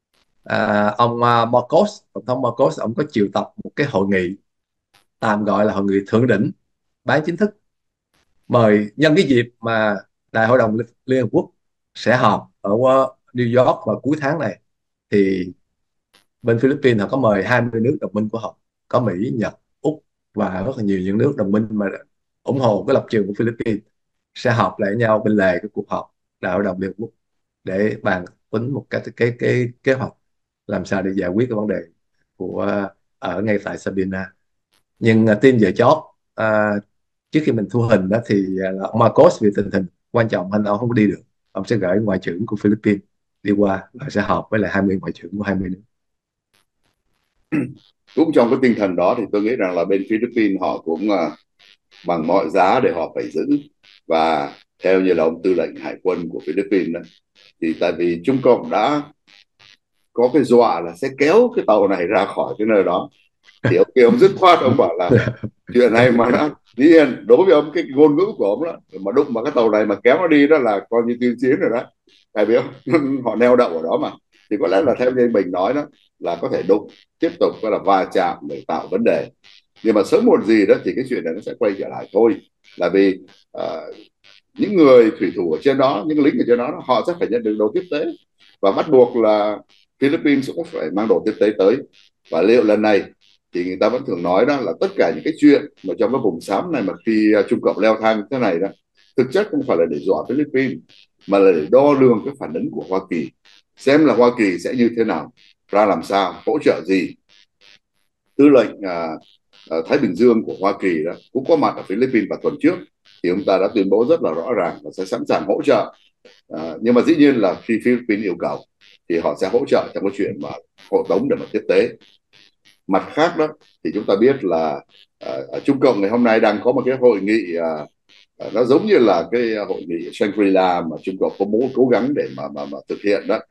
Ông Marcos, tổng thống Marcos, ông có triệu tập một cái hội nghị tạm gọi là hội nghị thượng đỉnh bán chính thức, mời nhân cái dịp mà Đại hội đồng Liên Hợp Quốc sẽ họp ở New York vào cuối tháng này. Thì bên Philippines họ có mời 20 nước đồng minh của họ, có Mỹ, Nhật, Úc và rất là nhiều những nước đồng minh mà ủng hộ cái lập trường của Philippines, sẽ họp lại nhau bên lề cái cuộc họp Đại hội đồng Liên Hợp Quốc để bàn tính một cái kế hoạch làm sao để giải quyết cái vấn đề của ở ngay tại Sabina. Nhưng tin về chót, trước khi mình thu hình đó thì ông Marcos vì tình hình quan trọng ông không có đi được, ông sẽ gửi ngoại trưởng của Philippines đi qua và sẽ họp với lại 20 ngoại trưởng của 20 nước. Cũng trong cái tinh thần đó thì tôi nghĩ rằng là bên Philippines họ cũng bằng mọi giá để họ phải giữ. Và theo như là ông tư lệnh hải quân của Philippines đó, thì tại vì Trung Cộng đã có cái dọa là sẽ kéo cái tàu này ra khỏi cái nơi đó, thì ông kia ông dứt khoát ông bảo là chuyện này mà nó dĩ nhiên đối với ông cái ngôn ngữ của ông đó, mà đụng vào cái tàu này mà kéo nó đi đó là coi như tuyên chiến rồi đó, tại vì họ neo đậu ở đó mà. Thì có lẽ là theo như mình nói đó là có thể đụng tiếp tục gọi là va chạm để tạo vấn đề, nhưng mà sớm muộn gì đó thì cái chuyện này nó sẽ quay trở lại thôi. Là vì những người thủy thủ ở trên đó, những lính ở trên đó họ sẽ phải nhận được đồ tiếp tế, và bắt buộc là Philippines cũng phải mang đồ tiếp tế tới. Và liệu lần này thì người ta vẫn thường nói đó là tất cả những cái chuyện mà trong cái vùng xám này mà khi Trung Cộng leo thang thế này đó, thực chất không phải là để dọa Philippines mà là để đo lường cái phản ứng của Hoa Kỳ, xem là Hoa Kỳ sẽ như thế nào, ra làm sao, hỗ trợ gì. Tư lệnh Thái Bình Dương của Hoa Kỳ đó cũng có mặt ở Philippines vào tuần trước, thì ông ta đã tuyên bố rất là rõ ràng là sẽ sẵn sàng hỗ trợ. Nhưng mà dĩ nhiên là khi Philippines yêu cầu thì họ sẽ hỗ trợ trong cái chuyện mà hộ tống để mà tiếp tế. Mặt khác đó thì chúng ta biết là ở Trung Cộng ngày hôm nay đang có một cái hội nghị, nó giống như là cái hội nghị Shangri-La mà Trung Cộng có muốn cố gắng để mà thực hiện đó,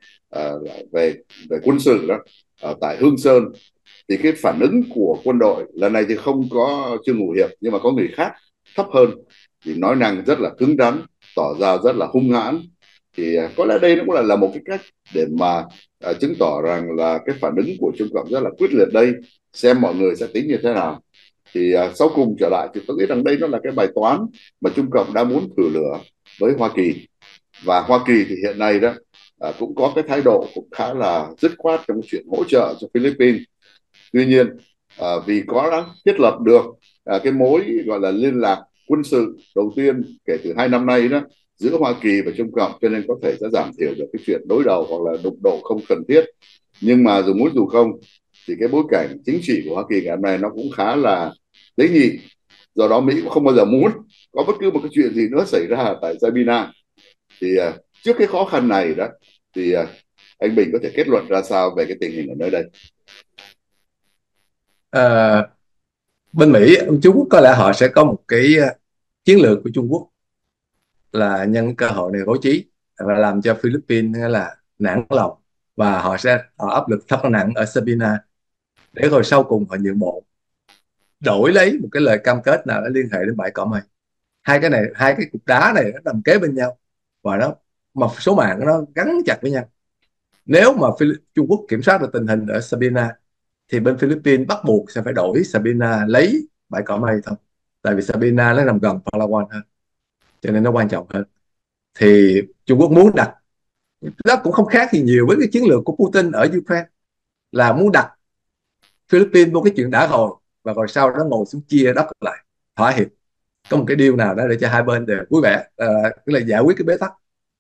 về về quân sự đó, tại Hương Sơn. Thì cái phản ứng của quân đội lần này thì không có Trương Hữu Hiệp, nhưng mà có người khác thấp hơn thì nói năng rất là cứng rắn, tỏ ra rất là hung hãn. Thì có lẽ đây cũng là một cái cách để mà chứng tỏ rằng là cái phản ứng của Trung Cộng rất là quyết liệt đây, xem mọi người sẽ tính như thế nào. Thì sau cùng trở lại thì tôi nghĩ rằng đây nó là cái bài toán mà Trung Cộng đã muốn thử lửa với Hoa Kỳ. Và Hoa Kỳ thì hiện nay đó cũng có cái thái độ cũng khá là dứt khoát trong chuyện hỗ trợ cho Philippines. Tuy nhiên vì có đã thiết lập được cái mối gọi là liên lạc quân sự đầu tiên kể từ 2 năm nay đó giữa Hoa Kỳ và Trung Cộng, cho nên có thể sẽ giảm thiểu được cái chuyện đối đầu hoặc là đụng độ không cần thiết. Nhưng mà dù muốn dù không thì cái bối cảnh chính trị của Hoa Kỳ ngày hôm nay nó cũng khá là tế nhị, do đó Mỹ cũng không bao giờ muốn có bất cứ một cái chuyện gì nữa xảy ra tại Sabina. Thì trước cái khó khăn này đó thì anh Bình có thể kết luận ra sao về cái tình hình ở nơi đây? Ờ, Bên Mỹ, Trung Quốc có lẽ họ sẽ có một cái chiến lược của Trung Quốc là nhân cơ hội này bố trí và làm cho Philippines là nản lòng, và họ áp lực thật nặng ở Sabina để rồi sau cùng họ nhượng bộ, đổi lấy một cái lời cam kết nào đã liên hệ đến bãi cỏ mây. Hai cái cục đá này nó nằm kế bên nhau, và nó một số mạng nó gắn chặt với nhau. Nếu mà Trung Quốc kiểm soát được tình hình ở Sabina thì bên Philippines bắt buộc sẽ phải đổi Sabina lấy bãi cỏ mây thôi, tại vì Sabina nó nằm gần Palawan hơn, cho nên nó quan trọng hơn. Thì Trung Quốc muốn đặt, nó cũng không khác gì nhiều với cái chiến lược của Putin ở Ukraine, là muốn đặt Philippines vô cái chuyện đã rồi, và rồi sau đó ngồi xuống chia đất lại, thỏa hiệp, có một cái deal nào đó để cho hai bên đều vui vẻ, tức là giải quyết cái bế tắc.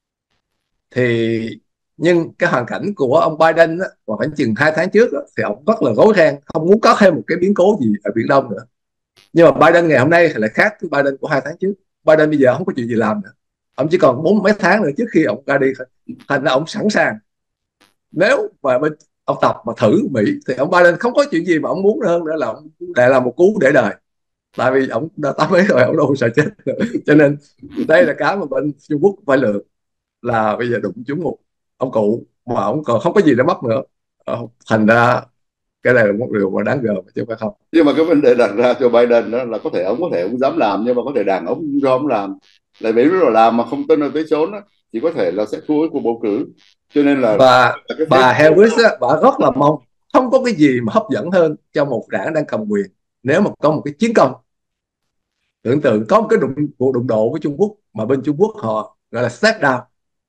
Thì nhưng cái hoàn cảnh của ông Biden á, vào khoảng chừng 2 tháng trước á, thì ông rất là rối ren, không muốn có thêm một cái biến cố gì ở Biển Đông nữa. Nhưng mà Biden ngày hôm nay lại khác với Biden của 2 tháng trước. Biden bây giờ không có chuyện gì làm nữa, ông chỉ còn 40 mấy tháng nữa trước khi ông ra đi thôi. Thành ra ông sẵn sàng, nếu mà bên ông Tập mà thử Mỹ thì ông Biden không có chuyện gì mà ông muốn hơn nữa là ông để làm một cú để đời, tại vì ông đã tám mấy rồi, ông đâu sợ chết nữa. Cho nên đây là cái mà bên Trung Quốc phải lựa, là bây giờ đụng trúng một ông cụ mà ông còn không có gì để mất nữa. Thành ra cái này là một điều mà đáng gờm chứ không phải không. Nhưng mà cái vấn đề đặt ra cho Biden đó là có thể ông dám làm, nhưng mà có thể đảng ông không cho ông làm. Lại Mỹ rồi làm mà không tin được tới chốn đó, chỉ có thể là sẽ thua cái cuộc bầu cử. Cho nên Và là cái phép. bà Harris á, bà rất là mong, không có cái gì mà hấp dẫn hơn cho một đảng đang cầm quyền nếu mà có một cái chiến công. Tưởng tượng có một cái cuộc đụng độ với Trung Quốc mà bên Trung Quốc họ gọi là step down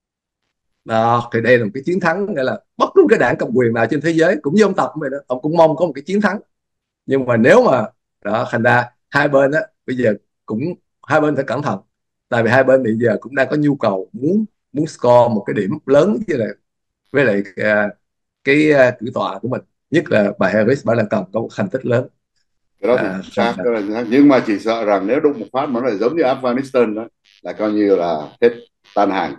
đó, thì đây là một cái chiến thắng, nghĩa là bất cứ cái đảng cầm quyền nào trên thế giới cũng như ông Tập vậy đó, ông cũng mong có một cái chiến thắng. Nhưng mà nếu mà đó, thành ra hai bên á bây giờ cũng, hai bên phải cẩn thận, tại vì hai bên bây giờ cũng đang có nhu cầu muốn muốn score một cái điểm lớn với lại cử tọa của mình, nhất là bà Harris, bà đang cần có một thành tích lớn. Cái đó thì chính xác, đó là chính xác. Nhưng mà chỉ sợ rằng nếu đụng một phát mà nó lại giống như Afghanistan đó, là coi như là hết, tan hàng.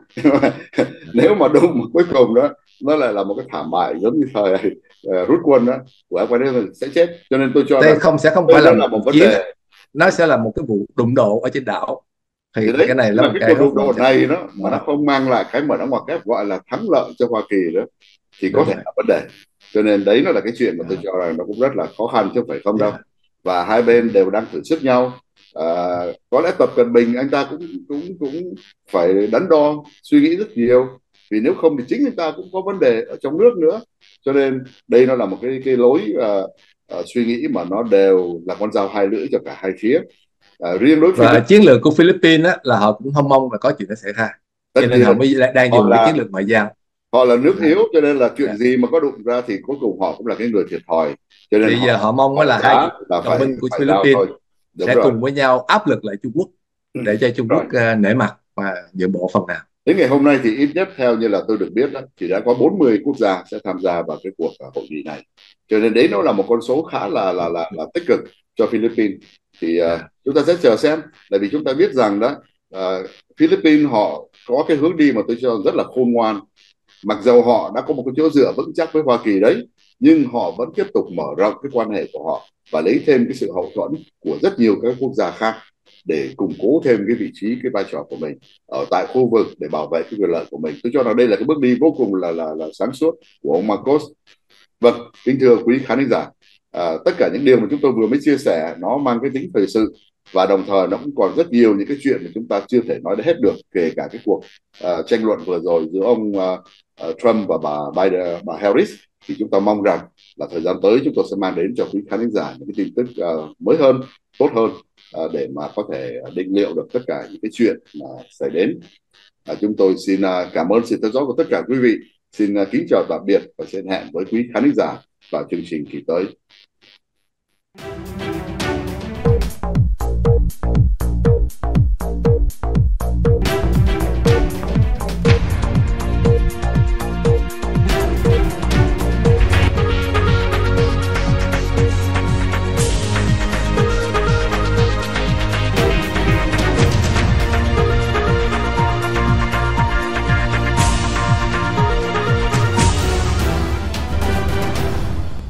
Nếu mà đụng một cuối cùng đó nó lại là một cái thảm bại giống như thời rút quân đó của Afghanistan, sẽ chết. Cho nên tôi cho đây rằng không, sẽ không đây phải là nó một là một cuộc vấn chiến, đề. nó sẽ là một cái vụ đụng độ ở trên đảo. Thì Thì đấy, cái này nhưng là mà một cái cái cuộc rất đụng quan độ trọng này đó mà nó đó. không mang lại cái mở ngoặc kép gọi là thắng lợi cho Hoa Kỳ đó, thì có Đúng thể rồi. là vấn đề. Cho nên đấy nó là cái chuyện mà tôi Yeah. cho rằng nó cũng rất là khó khăn chứ không phải không đâu. Yeah. Và hai bên đều đang thử sức nhau. à, có lẽ Tập Cận Bình anh ta cũng cũng cũng phải đắn đo suy nghĩ rất nhiều, vì nếu không thì chính anh ta cũng có vấn đề ở trong nước nữa. Cho nên đây nó là một cái lối suy nghĩ mà nó đều là con dao hai lưỡi cho cả hai phía. Riêng đối Và Philippines, chiến lược của Philippines á, là họ cũng không mong là có chuyện đó xảy ra, tất cho nên họ nhiên mới đang họ dùng cái chiến là lược ngoại giao. họ là nước Yeah. yếu, cho nên là chuyện Yeah. gì mà có đụng ra thì cuối cùng họ cũng là cái người thiệt thòi. Cho nên Thì giờ họ mong họ là hai giá là đồng minh của phải giao Philippines thôi. Đúng sẽ rồi. cùng với nhau áp lực lại Trung Quốc, để cho Trung Rồi Quốc nể mặt và nhượng bộ phần nào. đến ngày hôm nay thì ít nhất theo như là tôi được biết đó, thì đã có 40 quốc gia sẽ tham gia vào cái cuộc hội nghị này. Cho nên đấy nó là một con số khá là tích cực cho Philippines. Thì Yeah. chúng ta sẽ chờ xem, tại vì chúng ta biết rằng đó, Philippines họ có cái hướng đi mà tôi cho rất là khôn ngoan. Mặc dầu họ đã có một cái chỗ dựa vững chắc với Hoa Kỳ đấy, nhưng họ vẫn tiếp tục mở rộng cái quan hệ của họ và lấy thêm cái sự hậu thuẫn của rất nhiều các quốc gia khác để củng cố thêm cái vị trí, cái vai trò của mình ở tại khu vực để bảo vệ cái quyền lợi của mình. Tôi cho rằng đây là cái bước đi vô cùng là sáng suốt của ông Marcos. Vâng, kính thưa quý khán giả, tất cả những điều mà chúng tôi vừa mới chia sẻ nó mang cái tính thời sự, và đồng thời nó cũng còn rất nhiều những cái chuyện mà chúng ta chưa thể nói hết được, kể cả cái cuộc tranh luận vừa rồi giữa ông Trump và bà Harris. Thì chúng ta mong rằng là thời gian tới chúng tôi sẽ mang đến cho quý khán giả những cái tin tức mới hơn, tốt hơn, để mà có thể định liệu được tất cả những cái chuyện mà xảy đến. Chúng tôi xin cảm ơn sự theo dõi của tất cả quý vị. Xin kính chào tạm biệt và xin hẹn với quý khán giả vào chương trình kỳ tới.